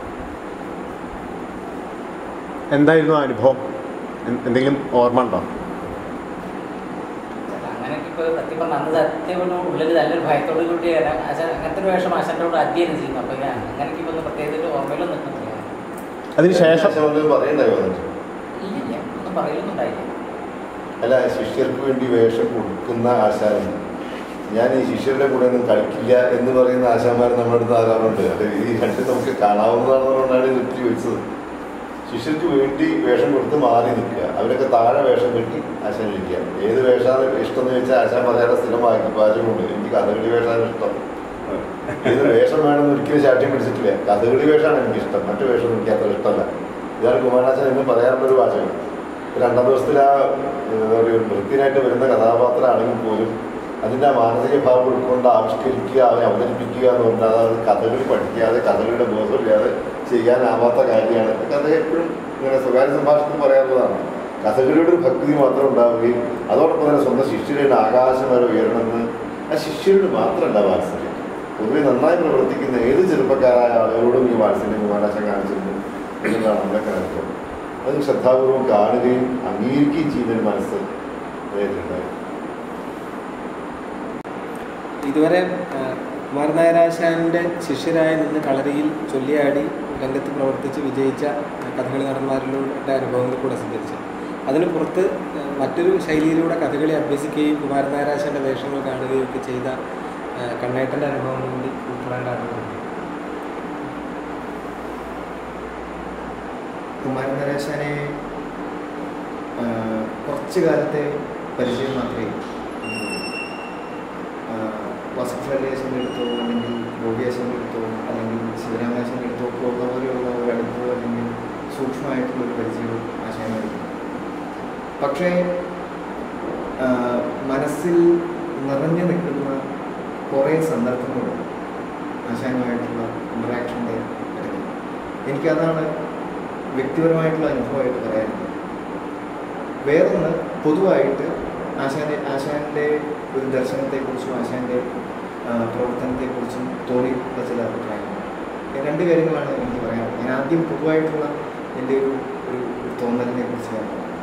എന്തായിരുന്നു അനുഭവം? എന്തെങ്കിലും ഓർമ്മ ഉണ്ടോ? അങ്ങനെയൊക്കെ ഇപ്പോൾ സത്യം പറഞ്ഞാൽ അന്ന് സത്യം ഉള്ളിൽ നല്ലൊരു ഭയത്തോടു കൂടി ആശാൻ അങ്ങനത്തെ ഒരു വേഷം ആശാൻ്റെ കൂടെ അധ്യയനം ചെയ്യുന്നു. അപ്പോൾ അങ്ങനെയൊക്കെ ഇപ്പോൾ പ്രത്യേകിച്ച് ഓർമ്മയിലൊന്നും നിൽക്കുന്നില്ല. അതിനുശേഷം പറയണ്ടായോ? ഇല്ല, ഒന്നും പറയലൊന്നുണ്ടായില്ല. അല്ല, ശിഷ്യർക്ക് വേണ്ടി വേഷം കൊടുക്കുന്ന ആശാൻ ഞാൻ ഈ ശിഷ്യരുടെ കൂടെ ഒന്നും കളിക്കില്ല എന്ന് പറയുന്ന ആശാന്മാർ നമ്മുടെ അടുത്ത് ധാരാളമുണ്ട്. അത് ഈ രണ്ടും നമുക്ക് കാണാവുന്നതാണെന്നുകൊണ്ടാണ് നിർത്തി ചോദിച്ചത്. ശിഷ്യർക്ക് വേണ്ടി വേഷം കൊടുത്ത് മാറി നിൽക്കുക, അവരൊക്കെ താഴെ വേഷം കെട്ടി ആശാൻ ഇരിക്കുക. ഏത് വേഷമാണ് ഇഷ്ടം എന്ന് ചോദിച്ചാൽ ആശാൻ പറയാതെ സ്ഥിരമാക്കി പാചകമുണ്ട്. എനിക്ക് കഥകളി വേഷമാണ് ഇഷ്ടം. ഏത് വേഷം വേണമെന്ന് ഒരിക്കലും ശാഠ്യം പിടിച്ചിട്ടില്ല. കഥകളി വേഷമാണ് എനിക്കിഷ്ടം, മറ്റു വേഷം എനിക്ക് അത്ര ഇഷ്ടമല്ല. ഇതാണ് കുമാരനാശാൻ എന്ന് പറയാറുള്ളൊരു വാചകം. രണ്ടാം ദിവസത്തിൽ ആ ഒരു വൃത്തിനായിട്ട് വരുന്ന കഥാപാത്രമാണെങ്കിൽ പോലും അതിൻ്റെ ആ മാനസിക ഭാവം ഉൾക്കൊണ്ട് ആവിഷ്കരിക്കുക, അവനെ അവതരിപ്പിക്കുക എന്ന് പറഞ്ഞാൽ അത് കഥകളി പഠിക്കാതെ കഥകളിയുടെ ബോധമില്ലാതെ ചെയ്യാനാവാത്ത കാര്യമാണ്. കഥ എപ്പോഴും ഇങ്ങനെ സ്വകാര്യ സംഭാഷണത്തിൽ പറയാറുള്ളതാണ്. കഥകളിയുടെ ഒരു ഭക്തി മാത്രം ഉണ്ടാവുകയും അതോടൊപ്പം തന്നെ സ്വന്തം ശിഷ്യരുടെ ആകാശം വരെ ഉയരണമെന്ന് ആ ശിഷ്യരോട് മാത്രമല്ല വാത്സല്യം, പൊതുവെ നന്നായി പ്രവർത്തിക്കുന്ന ഏത് ചെറുപ്പക്കാരായ ആളുകളോടും ഈ വാത്സല്യം കുമാരനാശാൻ കാണിച്ചിട്ടുണ്ട് എന്നുള്ളതാണ് നമ്മളെ കാണിച്ചത്. അത് ശ്രദ്ധാപൂർവം കാണുകയും അംഗീകരിക്കുകയും ചെയ്യുന്നൊരു മനസ്സ് അദ്ദേഹത്തിനുണ്ടായി. ഇതുവരെ കുമാരൻ നായരാശാൻ്റെ ശിഷ്യരായി നിന്ന് കളരിയിൽ ചൊല്ലിയാടി രംഗത്ത് പ്രവർത്തിച്ച് വിജയിച്ച കഥകളി നടന്മാരിലൂടെ അനുഭവങ്ങൾ കൂടെ സ്വീകരിച്ചു. അതിന് പുറത്ത് മറ്റൊരു ശൈലിയിലൂടെ കഥകളി അഭ്യസിക്കുകയും കുമാരൻ നായരാശാൻ്റെ വേഷങ്ങൾ കാണുകയും ഒക്കെ ചെയ്ത കണ്ണേട്ടൻ്റെ അനുഭവം കൂടി ഉൾപ്പെടേണ്ട ആഗ്രഹമുണ്ട്. കുമാരൻ നായരാശാനെ കുറച്ച് കാലത്തെ പരിചയം മാത്രമേ വസുഫലിയാശൻ്റെ എടുത്തോ അല്ലെങ്കിൽ ഗോപിയാശൻ്റെ എടുത്തോ അല്ലെങ്കിൽ ശിവരാമാശൻ്റെ എടുത്തോ പോകുന്ന പോലെയുള്ള ഒരു അടുപ്പോ അല്ലെങ്കിൽ സൂക്ഷ്മമായിട്ടുള്ളൊരു പരിചയവും ആശയമായിരുന്നു. പക്ഷേ മനസ്സിൽ നിറഞ്ഞു നിൽക്കുന്ന കുറേ സന്ദർഭങ്ങളുണ്ട് ആശാനുമായിട്ടുള്ള ഇൻട്രാക്ഷൻ്റെ ഇടയ്ക്ക്. എനിക്കതാണ് വ്യക്തിപരമായിട്ടുള്ള അനുഭവമായിട്ട് പറയാനുണ്ട്. വേറൊന്ന് പൊതുവായിട്ട് ആശാൻ്റെ ഒരു ദർശനത്തെക്കുറിച്ചും ആശാൻ്റെ പ്രവർത്തനത്തെക്കുറിച്ചും തോന്നിയിട്ടുള്ള ചില അഭിപ്രായങ്ങൾ. രണ്ട് കാര്യങ്ങളാണ് എനിക്ക് പറയാനുള്ളത്. ഞാൻ ആദ്യം പൊതുവായിട്ടുള്ള എൻ്റെ ഒരു തോന്നലിനെ കുറിച്ച്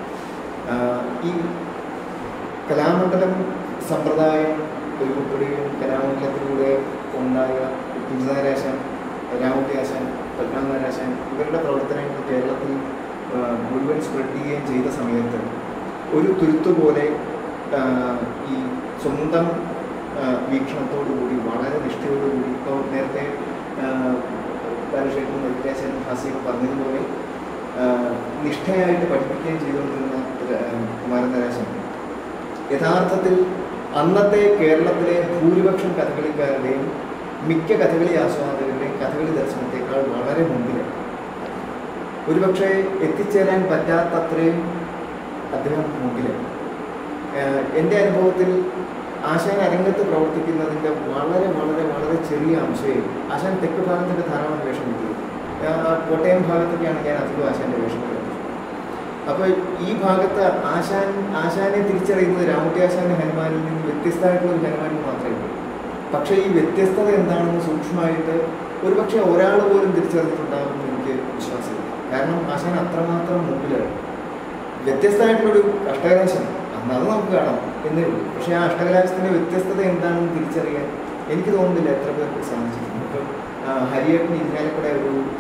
ഈ കലാമണ്ഡലം സമ്പ്രദായം രൂപപ്പെടുകയും കലാമണ്ഡലത്തിലൂടെ ഉണ്ടായ കുഞ്ചനാരാശാൻ, രാമൂട്ടി ആശാൻ, പത്മനാഭനാരാശാൻ ഇവരുടെ പ്രവർത്തനങ്ങൾ കേരളത്തിൽ മുഴുവൻ സ്പ്രെഡ് ചെയ്യുകയും ചെയ്ത സമയത്ത് ഒരു തുരുത്തുപോലെ ഈ സ്വന്തം വീക്ഷണത്തോടുകൂടി വളരെ നിഷ്ഠയോടുകൂടി ഇപ്പോൾ നേരത്തെ ബാലകൃഷ്ണനും വെങ്കടേശനും ഭാസിയൊക്കെ പറഞ്ഞതുപോലെ നിഷ്ഠയായിട്ട് പഠിപ്പിക്കുകയും ചെയ്തുകൊണ്ടിരുന്ന കുമാരൻ നാരായണൻ യഥാർത്ഥത്തിൽ അന്നത്തെ കേരളത്തിലെ ഭൂരിപക്ഷം കഥകളിക്കാരുടെയും മിക്ക കഥകളി ആസ്വാദകരുടെയും കഥകളി ദർശനത്തെക്കാൾ വളരെ മുമ്പിലാണ്. ഒരുപക്ഷെ എത്തിച്ചേരാൻ പറ്റാത്തത്രയും അദ്ദേഹം മുമ്പിലാണ്. എൻ്റെ അനുഭവത്തിൽ ആശാൻ അരങ്ങത്ത് പ്രവർത്തിക്കുന്നതിൻ്റെ വളരെ വളരെ വളരെ ചെറിയ അംശമേ ആശാൻ തെക്ക് ഭാഗത്തിൻ്റെ ധാരാളം വേഷം കിട്ടിയത്. കോട്ടയം ഭാഗത്തൊക്കെയാണ് ഞാൻ അധികം ആശാൻ്റെ വേഷം കിട്ടുന്നത്. അപ്പോൾ ഈ ഭാഗത്ത് ആശാനെ തിരിച്ചറിയുന്നത് രാമൂട്ടി ആശാൻ്റെ ഹനുമാനിൽ നിന്ന് വ്യത്യസ്തമായിട്ടുള്ള ഒരു ഹനുമാനിൽ മാത്രമേ ഉള്ളൂ. പക്ഷേ ഈ വ്യത്യസ്തത എന്താണെന്ന് സൂക്ഷ്മമായിട്ട് ഒരുപക്ഷെ ഒരാൾ പോലും തിരിച്ചറിഞ്ഞിട്ടുണ്ടാകുമെന്ന് എനിക്ക് വിശ്വാസമില്ല. കാരണം ആശാൻ അത്രമാത്രം മുമ്പിലാണ്. വ്യത്യസ്തമായിട്ടുള്ളൊരു അഷ്ടകലാശം അത് നമുക്ക് കാണാം എന്നേ ഉള്ളൂ. പക്ഷേ ആ അഷ്ടകലാശത്തിൻ്റെ വ്യത്യസ്തത എന്താണെന്ന് തിരിച്ചറിയാൻ എനിക്ക് തോന്നുന്നില്ല എത്ര പേർക്ക് സാധിച്ചിട്ടുണ്ട്. ഇപ്പം ഹരിയേട്ടൻ ഇരിഞ്ഞാലക്കൂടെ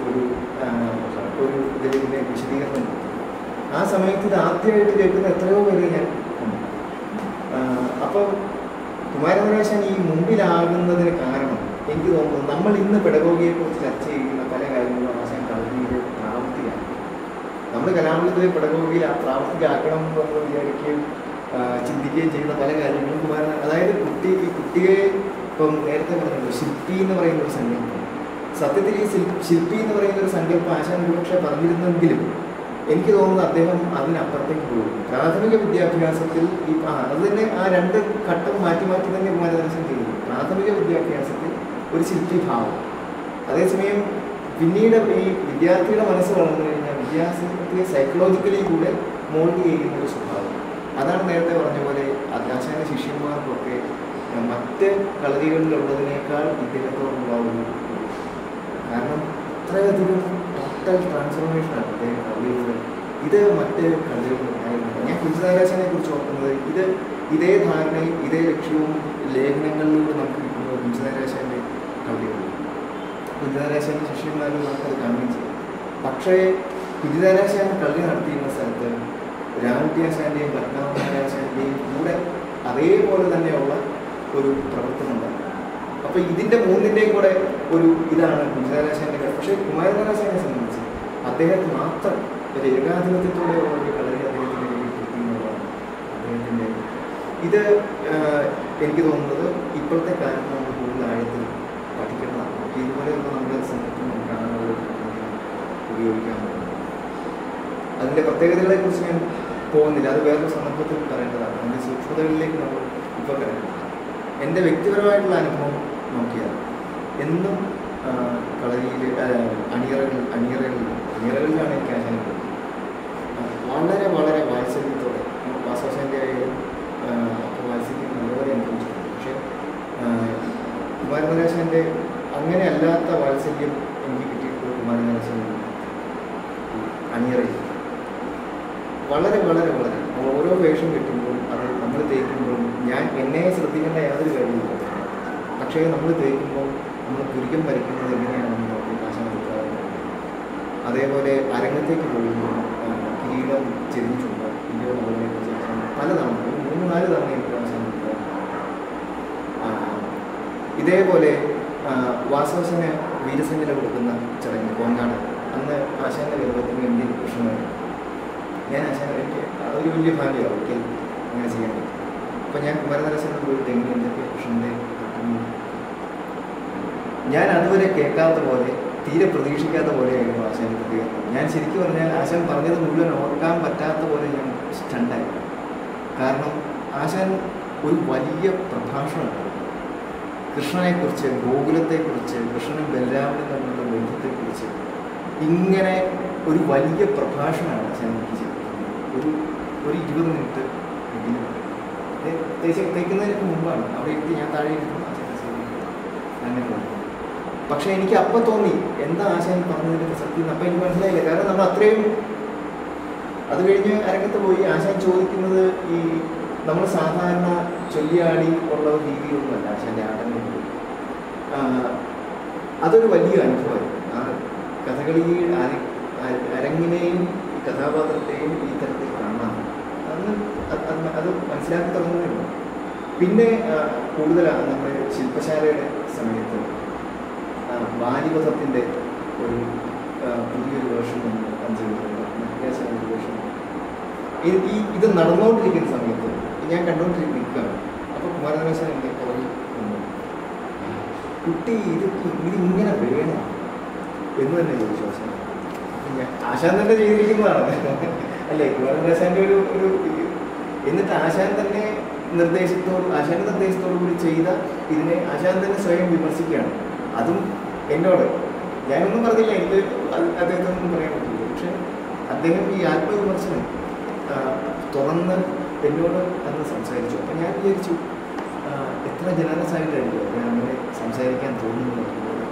ഒരു ഇതിൻ്റെ വിശദീകരണം കൊടുത്തു. ആ സമയത്ത് ഇത് ആദ്യമായിട്ട് കേൾക്കുന്ന എത്രയോ പേര് ഞാൻ കണ്ടു. അപ്പം കുമാരനാരായണൻ ഈ മുമ്പിലാകുന്നതിന് കാരണം എനിക്ക് തോന്നുന്നു നമ്മൾ ഇന്ന് പെഡഗോഗിയെക്കുറിച്ച് ചർച്ച ചെയ്യുന്ന പല കാര്യങ്ങളും ആശാൻ കളരിയിൽ പ്രാവർത്തികമാണ്. നമ്മൾ കലാമണ്ഡലത്തിലെ പെഡഗോഗിയിൽ പ്രാവർത്തികമാക്കണം എന്ന് നമ്മൾ വിചാരിക്കുകയും ചിന്തിക്കുകയും ചെയ്യുന്ന പല കാര്യങ്ങളും കുമാരൻ, അതായത് കുട്ടിയെ ഇപ്പം നേരത്തെ പറഞ്ഞല്ലോ ശില്പി എന്ന് പറയുന്ന ഒരു സങ്കല്പം. സത്യത്തിൽ ഈ ശില്പി എന്ന് പറയുന്ന ഒരു സങ്കല്പം ആശാൻ ഒരുപക്ഷെ പറഞ്ഞിരുന്നെങ്കിലും എനിക്ക് തോന്നുന്നു അദ്ദേഹം അതിനപ്പുറത്തേക്ക് പോകും. പ്രാഥമിക വിദ്യാഭ്യാസത്തിൽ അത് തന്നെ ആ രണ്ട് ഘട്ടം മാറ്റി മാറ്റി തന്നെ കുമാരനാരായണൻ ചെയ്തു. പ്രാഥമിക വിദ്യാഭ്യാസത്തിൽ ഒരു ശില്പിഭാവം, അതേസമയം പിന്നീട് ഈ വിദ്യാർത്ഥിയുടെ മനസ്സ് വളർന്നു കഴിഞ്ഞാൽ വിദ്യാർത്ഥിയെ സൈക്കോളജിക്കലി കൂടെ മോൾഡ് ചെയ്യുന്ന ഒരു സ്വഭാവം. അതാണ് നേരത്തെ പറഞ്ഞ പോലെ ആശാന്റെ ശിഷ്യന്മാർക്കൊക്കെ മറ്റ് കളരികളിലുള്ളതിനേക്കാൾ ഇദ്ദേഹത്തോടുള്ള ഒരു കാരണം അത്രയധികം ടോട്ടൽ ട്രാൻസ്ഫോർമേഷനാണ് അദ്ദേഹം കളരിയിലൂടെ. ഇത് മറ്റ് കളരികളിലുണ്ടായിരുന്നില്ല. ഞാൻ കുഞ്ചനാരാശനെ കുറിച്ച് ഓർക്കുന്നത് ഇതേ ധാരണയും ഇതേ ലക്ഷ്യവും ലേഖനങ്ങളിലൂടെ നമുക്ക് കിട്ടുന്നത് കുഞ്ചനാരാശൻ്റെ കളരികളിൽ. കുഞ്ചനാരാശൻ്റെ ശിഷ്യന്മാരിൽ നമുക്കത് കാണുകയും ചെയ്യും. പക്ഷേ കുഞ്ചനാരാശൻ കളരി നടത്തിയിരുന്ന സ്ഥലത്ത് രാമൂട്ടി ആശാന്റെയും പത്മനാഭനാരായണൻ്റെയും കൂടെ അതേപോലെ തന്നെയുള്ള ഒരു പ്രവർത്തനം ഉണ്ടാകും. അപ്പോൾ ഇതിൻ്റെ മൂന്നിൻ്റെയും കൂടെ ഒരു ഇതാണ് കുഞ്ചനാരാശൻ്റെ. പക്ഷേ കുമാരനാരായണനെ സംബന്ധിച്ച് അദ്ദേഹത്തെ മാത്രം ഒരു ഏകാധിപത്യത്തോടെയുള്ള ഒരു കളരി അദ്ദേഹത്തിൻ്റെ കയ്യിൽ കിട്ടുന്നതാണ് അദ്ദേഹത്തിൻ്റെ. ഇത് എനിക്ക് തോന്നുന്നത് ഇപ്പോഴത്തെ കാലത്ത് നമ്മൾ കൂടുതൽ ആഴത്തിൽ പഠിക്കേണ്ടതാണ്. ഇതുപോലെയുള്ള നമ്മുടെ സമയത്ത് നമുക്കാണ് ഉപയോഗിക്കാൻ പോകുന്നത്. അതിൻ്റെ പ്രത്യേകതകളെക്കുറിച്ച് ഞാൻ പോകുന്നില്ല, അത് വേറൊരു സന്ദർഭത്തിൽ പറയേണ്ടതാണ്. അതിൻ്റെ സൂക്ഷ്മതകളിലേക്ക് നമ്മൾ ഇപ്പോൾ കിടക്കുന്നത്. എൻ്റെ വ്യക്തിപരമായിട്ടുള്ള അനുഭവം നോക്കിയാൽ എന്നും കളരിയിൽ അണിയറകളിലാണ് എനിക്ക് ആശാനുള്ളത്. വളരെ വളരെ വാത്സല്യത്തോടെ വാസവശാൻ്റെ ആയാലും അപ്പോൾ വാത്സല്യം നല്ലപോലെ അനുഭവിച്ചിട്ടുണ്ട്. പക്ഷേ കുമാരനാരായണൻ്റെ അങ്ങനെ അല്ലാത്ത വാത്സല്യം എനിക്ക് കിട്ടിയിട്ടുള്ള കുമാരനാരായണൻ അണിയറയിൽ വളരെ വളരെ വളരെ ഓരോ വേഷം കിട്ടുമ്പോൾ അത് നമ്മൾ തേക്കുമ്പോഴും എന്നെ ശ്രദ്ധിക്കേണ്ട യാതൊരു കാര്യമില്ല. പക്ഷേ നമ്മൾ തേക്കുമ്പോൾ നമ്മൾ പുരികം വരയ്ക്കുന്നത് എങ്ങനെയാണെന്ന് നോക്കി ആശാൻ അഭിപ്രായം. അതേപോലെ അരങ്ങത്തേക്ക് പോകുമ്പോൾ കിരീടം ചെരിഞ്ഞിട്ടുണ്ട് ഇന്ത്യ നമ്മളതിനെക്കുറിച്ച് പലതവണ 3-4 തവണ എനിക്ക് ആശാൻ അഭിപ്രായം. ഇതേപോലെ വാസവശന് വീരസഞ്ജന കൊടുക്കുന്ന ചടങ്ങ് കോങ്കാട് അന്ന് ആശാന്റെ ഗർഭത്തിന് എൻ്റെ പ്രശ്നമായി. ഞാൻ ആശാൻ എനിക്ക് അതൊരു വലിയ ഭാഗ്യമാണ് ഒരിക്കൽ അങ്ങനെ ചെയ്യാൻ പറ്റും. അപ്പോൾ ഞാൻ കുമാരനാരായണൻ പോയിട്ട് എങ്ങനെ എന്തൊക്കെ കൃഷ്ണൻ്റെ ഞാൻ അതുവരെ കേൾക്കാത്ത പോലെ തീരെ പ്രതീക്ഷിക്കാത്ത പോലെയായിരുന്നു ആശാൻ്റെ പ്രതികരണം. ഞാൻ ശരിക്കും പറഞ്ഞാൽ ആശാൻ പറഞ്ഞത് മുഴുവൻ ഓർക്കാൻ പറ്റാത്ത പോലെ ഞാൻ സ്റ്റണ്ടായി. കാരണം ആശാൻ ഒരു വലിയ പ്രഭാഷണമാണ് കൃഷ്ണനെക്കുറിച്ച്, ഗോകുലത്തെക്കുറിച്ച്, കൃഷ്ണനും ബലരാമനും തമ്മിലുള്ള ബന്ധത്തെക്കുറിച്ച് ഇങ്ങനെ ഒരു വലിയ പ്രഭാഷണമാണ് ആശാൻ എനിക്ക് ചെയ്തിട്ടുള്ളത്. ഒരു 20 മിനിറ്റ് തേക്കുന്നതിന് മുമ്പാണ് അവിടെ ഇരുത്തി ഞാൻ താഴെ ഇരുന്നു അങ്ങനെ തോന്നി. പക്ഷേ എനിക്ക് അപ്പം തോന്നി എന്താ ആശാൻ പറഞ്ഞതിൻ്റെ പ്രസക്തി എന്ന്. അപ്പം എനിക്ക് മനസ്സിലായില്ല. കാരണം നമ്മൾ അത്രയും അത് കഴിഞ്ഞ് അരങ്ങത്ത് പോയി ആശാൻ ചോദിക്കുന്നത് ഈ നമ്മൾ സാധാരണ ചൊല്ലിയാടി ഉള്ള രീതിയൊന്നുമല്ല ആശാൻ്റെ ആട്ടങ്ങൾ. അതൊരു വലിയ അനുഭവമായിരുന്നു. ആ കഥകളി അരങ്ങിനെയും ഈ കഥാപാത്രത്തെയും ഈ തരത്തിൽ കാണാം. അത് മനസ്സിലാക്കി തുടങ്ങുന്നതാണ്. പിന്നെ കൂടുതലാണ് നമ്മുടെ ശില്പശാലയുടെ സമയത്ത് ബാലിപഥത്തിൻ്റെ ഒരു പുതിയൊരു വേർഷൻ നമ്മൾ 5 വേർഷൻ ഇത് നടന്നുകൊണ്ടിരിക്കുന്ന സമയത്ത് ഞാൻ നിൽക്കുകയാണ്. അപ്പോൾ കുമാരനാശാൻ എൻ്റെ പുറകിൽ കുട്ടി ഇതിങ്ങനെ വേണം എന്ന് തന്നെ ചോദിച്ചു ആശാൻ. ആശാൻ തന്നെ ചെയ്തിരിക്കുന്നതാണ് അല്ലേ കുമാരനാശാൻ്റെ ഒരു എന്നിട്ട് ആശാൻ തന്നെ ആശാന്റെ നിർദ്ദേശത്തോടു കൂടി ചെയ്ത ഇതിനെ ആശാൻ തന്നെ സ്വയം വിമർശിക്കുകയാണ്. അതും എന്നോട് ഞാനൊന്നും പറഞ്ഞില്ല, എനിക്ക് അദ്ദേഹത്തിനൊന്നും പറയാൻ പറ്റില്ല. പക്ഷെ അദ്ദേഹം ഈ ആത്മവിമർശനം തുറന്ന് എന്നോട് അന്ന് സംസാരിച്ചു. അപ്പം ഞാൻ വിചാരിച്ചു എത്ര ജനറസ് ആയിട്ടായിരിക്കും ഞാൻ അങ്ങനെ സംസാരിക്കാൻ തോന്നുന്നു.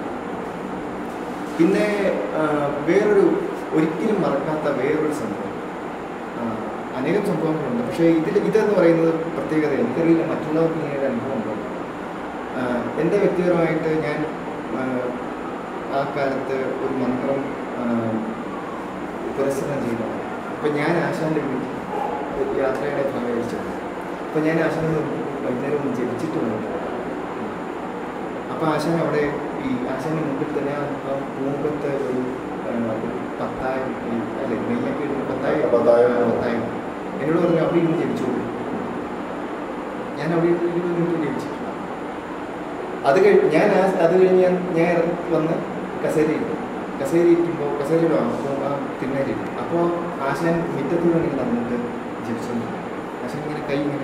പിന്നെ ഒരിക്കലും മറക്കാത്ത വേറൊരു സംഭവം, അനേകം സംഭവങ്ങളുണ്ട്. പക്ഷേ ഇതെന്ന് പറയുന്നത് പ്രത്യേകത എനിക്കറിയില്ല മറ്റുള്ളവർക്ക് ഇങ്ങനെ ഒരു അനുഭവം ഉണ്ടോ. എൻ്റെ വ്യക്തിപരമായിട്ട് ഞാൻ ആ കാലത്ത് ഒരു മന്ത്രം പുരസ്കരണം ചെയ്തതാണ്. അപ്പം ഞാൻ ആശാൻ്റെ വീട്ടിൽ യാത്രയുടെ ഭാഗമായിട്ട് അപ്പം ഞാൻ ആശാനെ വൈകുന്നേരം ഒന്ന് ജപിച്ചിട്ട് വന്നു. അപ്പം ആശാൻ അവിടെ ഈ ആശാൻ്റെ മുമ്പിൽ തന്നെ പൂമ്പത്തെ ഒരു 10,000 അല്ലെ നെയ്യൊക്കെ ഇടുന്ന 10,000 എന്നോട് പറഞ്ഞു അവിടെ ഇരുന്ന് ജപിച്ചോളൂ. ഞാൻ അവിടെ 20 മിനിറ്റ് ജപിച്ചിട്ടുണ്ട്. അത് കഴിഞ്ഞ് ഞാൻ വന്ന് കസേരയിരിക്കുമ്പോൾ കസേരയിലോ തിണ്ണയിലിരിക്കും. അപ്പോൾ ആശാൻ മുറ്റത്തൂടെ ഇങ്ങനെ നടന്നിട്ട് ജപിച്ചോണ്ട് ആശാൻ ഇങ്ങനെ കൈ ഇങ്ങനെ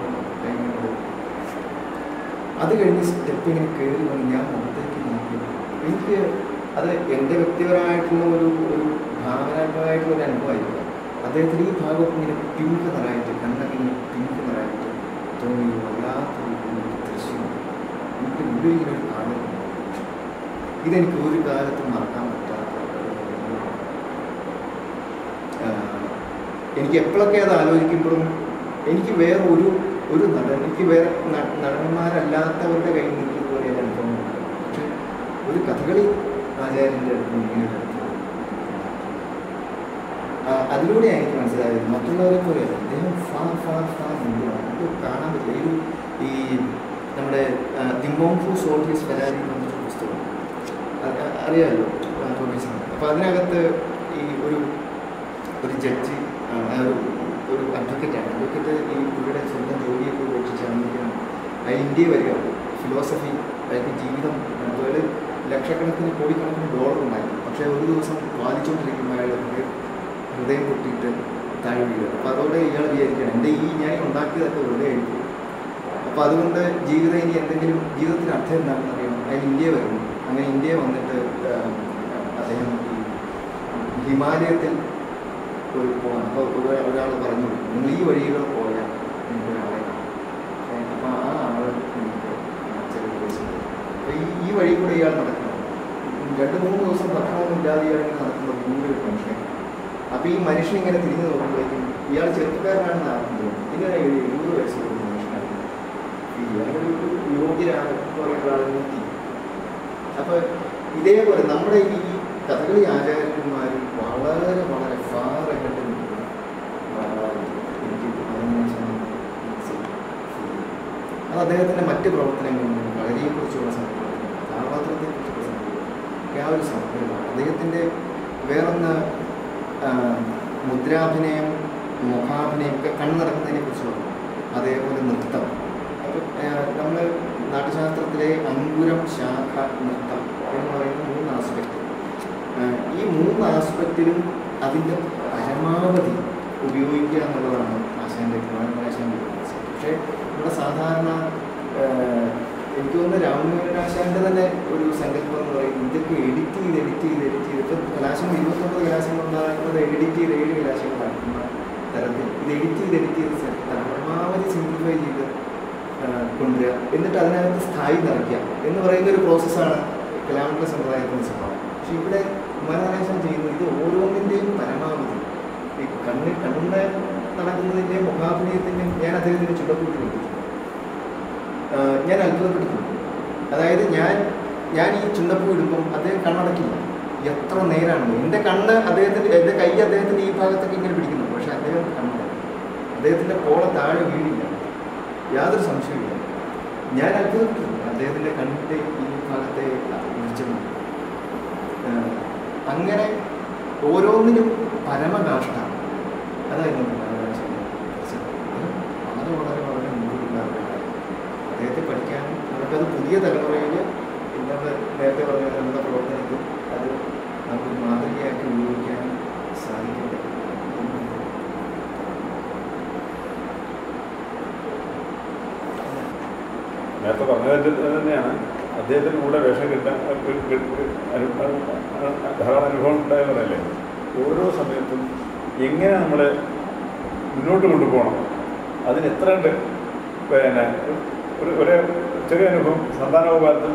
അത് കഴിഞ്ഞ് സ്റ്റെപ്പ് ഇങ്ങനെ കയറി വന്ന് ഞാൻ മുഖത്തേക്ക് നോക്കി. എനിക്ക് അത് എൻ്റെ വ്യക്തിപരമായിട്ടുള്ള ഒരു ഭാവനാത്മകമായിട്ടുള്ള ഒരു അനുഭവമായിരുന്നു. അദ്ദേഹത്തിന് ഈ ഭാഗത്ത് ഇങ്ങനെ പിങ്ക് നിറയായിട്ട് കണ്ണൊക്കെ ഇങ്ങനെ പിങ്ക് നിറയായിട്ട് തോന്നി വല്ലാത്തൊരു ദൃശ്യം എനിക്ക് ഉള്ളിൽ ഇങ്ങനെ ഒരു കാണുന്നു. ഇതെനിക്ക് ഒരു കാലത്തും മറക്കാൻ പറ്റാത്ത എനിക്ക് എപ്പോഴൊക്കെ അത് ആലോചിക്കുമ്പോഴും എനിക്ക് വേറെ ഒരു നടൻ എനിക്ക് വേറെ നടന്മാരല്ലാത്തവരുടെ കയ്യിൽ നിൽക്കുന്ന പോലെ ഒരു അനുഭവമുണ്ട്. പക്ഷെ ഒരു കഥകളി ആചാര്യൻ്റെ അടുത്ത് ഇങ്ങനെ ഒരു അനുഭവം അതിലൂടെയാണ് എനിക്ക് മനസ്സിലായത്. മറ്റുള്ളവരെ പോലെ അദ്ദേഹം നമുക്ക് കാണാൻ പറ്റില്ല. ഈ നമ്മുടെ the monk who sold his Ferrari എന്ന് പറഞ്ഞൊരു പുസ്തകം അറിയാമല്ലോ പ്രൊഫസർ. അപ്പോൾ അതിനകത്ത് ഈ ഒരു ജഡ്ജി ഒരു അഡ്വക്കേറ്റാണ്. അഡ്വക്കേറ്റ് ഈ പുള്ളിയുടെ സ്വന്തം ജോലിയൊക്കെ ഉപേക്ഷിച്ച് അമേരിക്കയാണ് ഇന്ത്യ വരിക. ഫിലോസഫി അതായത് ജീവിതം അതുപോലെ ലക്ഷക്കണക്കിന് കോടിക്കണക്കിന് ഡോളർ ഉണ്ടായിരുന്നു. പക്ഷേ ഒരു ദിവസം വാദിച്ചുകൊണ്ടിരിക്കുമ്പോൾ അയാൾ ഹൃദയം പൊട്ടിയിട്ട് താഴെ വീഴുക. അപ്പോൾ അതോടെ ഇയാൾ വിചാരിക്കണം എൻ്റെ ഞാൻ ഉണ്ടാക്കിയതൊക്കെ വെറുതെ ആയിരിക്കും. അപ്പോൾ അതുകൊണ്ട് ഇനി എന്തെങ്കിലും ജീവിതത്തിന് അർത്ഥം എന്താണെന്ന് അറിയണം. അയാൾ ഇന്ത്യ വരുന്നു. അങ്ങനെ ഇന്ത്യ വന്നിട്ട് അദ്ദേഹം ഈ ഹിമാലയത്തിൽ പോകാൻ. അപ്പോൾ ഒരാൾ പറഞ്ഞു നിങ്ങൾ ഈ വഴികൾ പോയാൽ നിങ്ങൾക്ക് ഒരാളെ കാണാം. അപ്പോൾ ആ ആൾ എനിക്ക് ചില ദിവസം അപ്പോൾ ഈ വഴി കൂടെ ഇയാൾ നടക്കണം. 2-3 ദിവസം ഭക്ഷണമൊന്നും ഇല്ലാതെ ഇയാൾ ഇങ്ങനെ നടക്കുമ്പോൾ ഒരു മനുഷ്യൻ. അപ്പോൾ ഈ മനുഷ്യൻ ഇങ്ങനെ തിരിഞ്ഞു നോക്കുമ്പോഴേക്കും ഇയാൾ ചെറുപ്പക്കാരനാണെന്ന് ആർക്കും തോന്നും. ഇങ്ങനെ 70 വയസ്സുള്ള മനുഷ്യനാണ്. ഇയാളൊരു യോഗ്യരാണ് ഒരാൾ നോക്കി. അപ്പോൾ ഇതേപോലെ നമ്മുടെ ഈ കഥകളി ആചാര്യന്മാർ വളരെ വളരെ ഫാറകട്ട് നിൽക്കുന്ന എനിക്ക് അത് അദ്ദേഹത്തിൻ്റെ മറ്റ് പ്രവർത്തനങ്ങളും കളരിയെക്കുറിച്ചുള്ള സംഭവം കഥാപാത്രത്തെക്കുറിച്ചുള്ള സംഭവം ആ ഒരു സംഭവമാണ്. അദ്ദേഹത്തിൻ്റെ വേറൊന്ന് മുദ്രാഭിനയം മുഖാഭിനയം ഒക്കെ കണ്ണു നടക്കുന്നതിനെ കുറിച്ച് പറഞ്ഞു. അതേപോലെ നൃത്തം. അപ്പോൾ നമ്മൾ നാട്യശാസ്ത്രത്തിലെ അങ്കുരം ശാഖ നൃത്തം എന്ന് പറയുന്ന 3 ആസ്പെക്റ്റ്. ഈ 3 ആസ്പെക്റ്റിലും അതിൻ്റെ പരമാവധി ഉപയോഗിക്കുക എന്നുള്ളതാണ് ആശാൻ്റെ ആശാൻ്റെ. പക്ഷേ നമ്മുടെ സാധാരണ എനിക്ക് തോന്നുന്നു രാമനാശാന്റെ തന്നെ ഒരു സങ്കല്പം എന്ന് പറയുന്നത് ഇതൊക്കെ എഡിറ്റ് ചെയ്ത് ഇപ്പം കലാശങ്ങൾ 29 കലാശങ്ങൾ ഉണ്ടാകുന്നത് എഡിറ്റ് ചെയ്ത് 7 കലാശങ്ങളാക്കുന്ന തരത്തിൽ ഇത് എഡിറ്റ് ചെയ്ത് പരമാവധി സിംപ്ലിഫൈ ചെയ്ത് കൊണ്ടുവരിക, എന്നിട്ട് അതിനകത്ത് സ്ഥായി നിറയ്ക്കുക എന്ന് പറയുന്ന ഒരു പ്രോസസ്സാണ് കലാമണ്ഡല സമ്പ്രദായത്തിൻ്റെ സ്വഭാവം. പക്ഷെ ഇവിടെ കുമാരനാശാൻ ചെയ്യുന്നത് ഇത് ഓരോന്നിൻ്റെയും പരമാവധി ഈ കണ്ണ് നടക്കുന്നതിൻ്റെയും മുഖാഭിനയത്തിൻ്റെയും ഞാൻ അദ്ദേഹത്തിൻ്റെ ചുണ്ടക്കൂട്ടി കൊടുത്തിട്ടുണ്ട്. ഞാൻ അത്ഭുതപ്പെട്ടിട്ടുണ്ട്. അതായത് ഞാൻ ഈ ചുണ്ടപ്പൂ ഇടുമ്പം അദ്ദേഹം കണ്ണടക്കില്ല. എത്ര നേരാണ് എൻ്റെ കണ്ണ് എൻ്റെ കൈ അദ്ദേഹത്തിൻ്റെ ഈ ഭാഗത്തൊക്കെ ഇങ്ങനെ പിടിക്കുന്നു, പക്ഷെ അദ്ദേഹം കണ്ണടക്കും. അദ്ദേഹത്തിൻ്റെ പോള താഴെ വീടില്ല, യാതൊരു സംശയമില്ല. ഞാൻ അത്ഭുതപ്പെട്ടിട്ടുണ്ട് അദ്ദേഹത്തിൻ്റെ കണ്ണിൻ്റെ ഈ ഭാഗത്തെ വിളിച്ചത്. അങ്ങനെ ഓരോന്നിനും പരമകാഷ്ഠ. അതായിരുന്നു വളരെ വളരെ മുൻകൂട്ടി അദ്ദേഹത്തെ പഠിക്കാനും നമുക്കത് പുതിയ തലമുറയിൽ നമ്മൾ നേരത്തെ പറഞ്ഞ നമ്മുടെ പ്രവർത്തനത്തിൽ അത് നമുക്ക് മാതൃകയാക്കി ഉപയോഗിക്കാനും സാധിക്കില്ല. നേരത്തെ പറഞ്ഞത് തന്നെയാണ്. അദ്ദേഹത്തിന് കൂടെ വേഷം കിട്ടാൻ ധാരാളം അനുഭവം ഉണ്ടായെന്ന് പറയല്ലേ. ഓരോ സമയത്തും എങ്ങനെ നമ്മളെ മുന്നോട്ട് കൊണ്ടുപോകണം, അതിന് എത്ര ഉണ്ട്. പിന്നെ ഒരു ചെറിയ അനുഭവം സന്താനോപാലത്തിൽ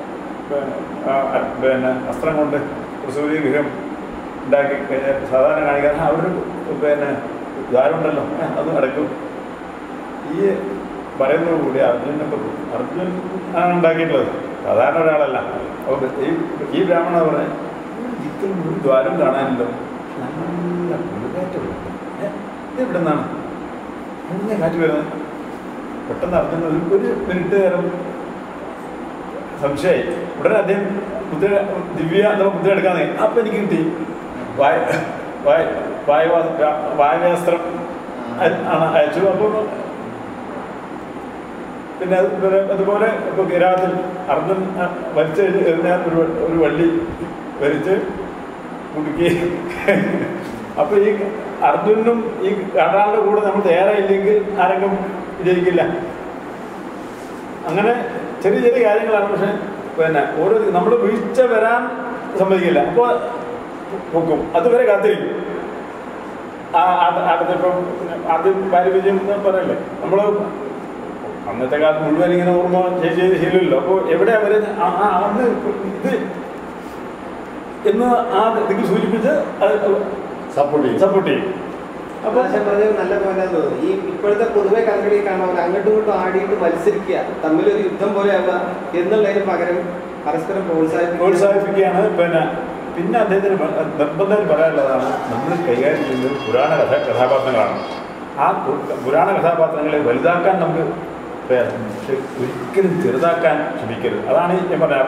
പിന്നെ അസ്ത്രം കൊണ്ട് ഒരു സൂര്യഗ്രഹം ഉണ്ടാക്കി കഴിഞ്ഞാൽ സാധാരണ കാണിക്കാൻ അവര് പിന്നെ ദ്വാരമുണ്ടല്ലോ അത് അടക്കും. ഈ പറയുന്നതോടുകൂടി അർജുനെ പറ്റും. അർജുൻ ആണ് ഉണ്ടാക്കിയിട്ടുള്ളത്, സാധാരണ ഒരാളല്ല. അപ്പോൾ ഈ ബ്രാഹ്മണ പറഞ്ഞാൽ ഇതിൽ ഒരു ദ്വാരം കാണാനില്ലോ, നല്ല പുഴുകാറ്റുള്ള ഇതെവിടെ നിന്നാണ് അങ്ങനെ കാറ്റ് വരുന്നത്. പെട്ടെന്ന് അർജുന ഒരു മിനിറ്റ് നേരം സംശയമായി. ഉടനെ അദ്ദേഹം ദിവ്യ മുദ്ര എടുക്കാൻ തുടങ്ങി. അപ്പം എനിക്ക് കിട്ടി വായവാസ്ത്രം ആണ് അയച്ചു. അപ്പോൾ പിന്നെ അതുപോലെ ഇപ്പോൾ കിരാത്തിൽ അർജുൻ വലിച്ച് എറിഞ്ഞാൽ ഒരു വള്ളി വരിച്ച് കുടുക്കി. അപ്പോൾ ഈ അർജുനും ഈ ഒരാളുടെ കൂടെ നമ്മൾ തയ്യാറായില്ലെങ്കിൽ ആരെങ്കിലും വിജയിക്കില്ല. അങ്ങനെ ചെറിയ ചെറിയ കാര്യങ്ങളാണ്. പക്ഷെ പിന്നെ ഓരോ നമ്മൾ വീഴ്ച വരാൻ സമ്മതിക്കില്ല. അപ്പോൾ പൊക്കും, അതുവരെ കാത്തിരിക്കും. അടുത്തിപ്പം ആദ്യം പാരവിജയം പറയല്ലേ, നമ്മൾ അന്നത്തെ കാലത്ത് മുഴുവൻ ഇങ്ങനെ ഓർമ്മ ചെയ്ത് ശീലമില്ലല്ലോ. അപ്പോൾ എവിടെ അവർ അന്ന് ഇത് എന്ന് ആ ഇതിക്ക് സൂചിപ്പിച്ച് സപ്പോർട്ട് ചെയ്യും. അപ്പോൾ നല്ല പോയിന്റാന്ന് തോന്നുന്നു. ഈ ഇപ്പോഴത്തെ പൊതുവെ കഥകളി കാണാൻ അങ്ങോട്ടും ഇങ്ങോട്ടും ആടിയിട്ട് മത്സരിക്കുക, തമ്മിലൊരു യുദ്ധം പോലെ ആവുക എന്നുള്ളതിന് പകരം പരസ്പരം പ്രോത്സാഹിപ്പിക്കുകയാണ്. പിന്നെ അദ്ദേഹത്തിന് നിർബന്ധം പറയാനുള്ളതാണ്, നമ്മൾ കൈകാര്യം ചെയ്യുന്നത് പുരാണ കഥാപാത്രങ്ങളാണ്. ആ പുരാണ കഥാപാത്രങ്ങളെ വലുതാക്കാൻ നമുക്ക് പ്രയാസം, പക്ഷെ ഒരിക്കലും ചെറുതാക്കാൻ ശ്രമിക്കരുത്. അതാണ് ഞാൻ പറഞ്ഞത്.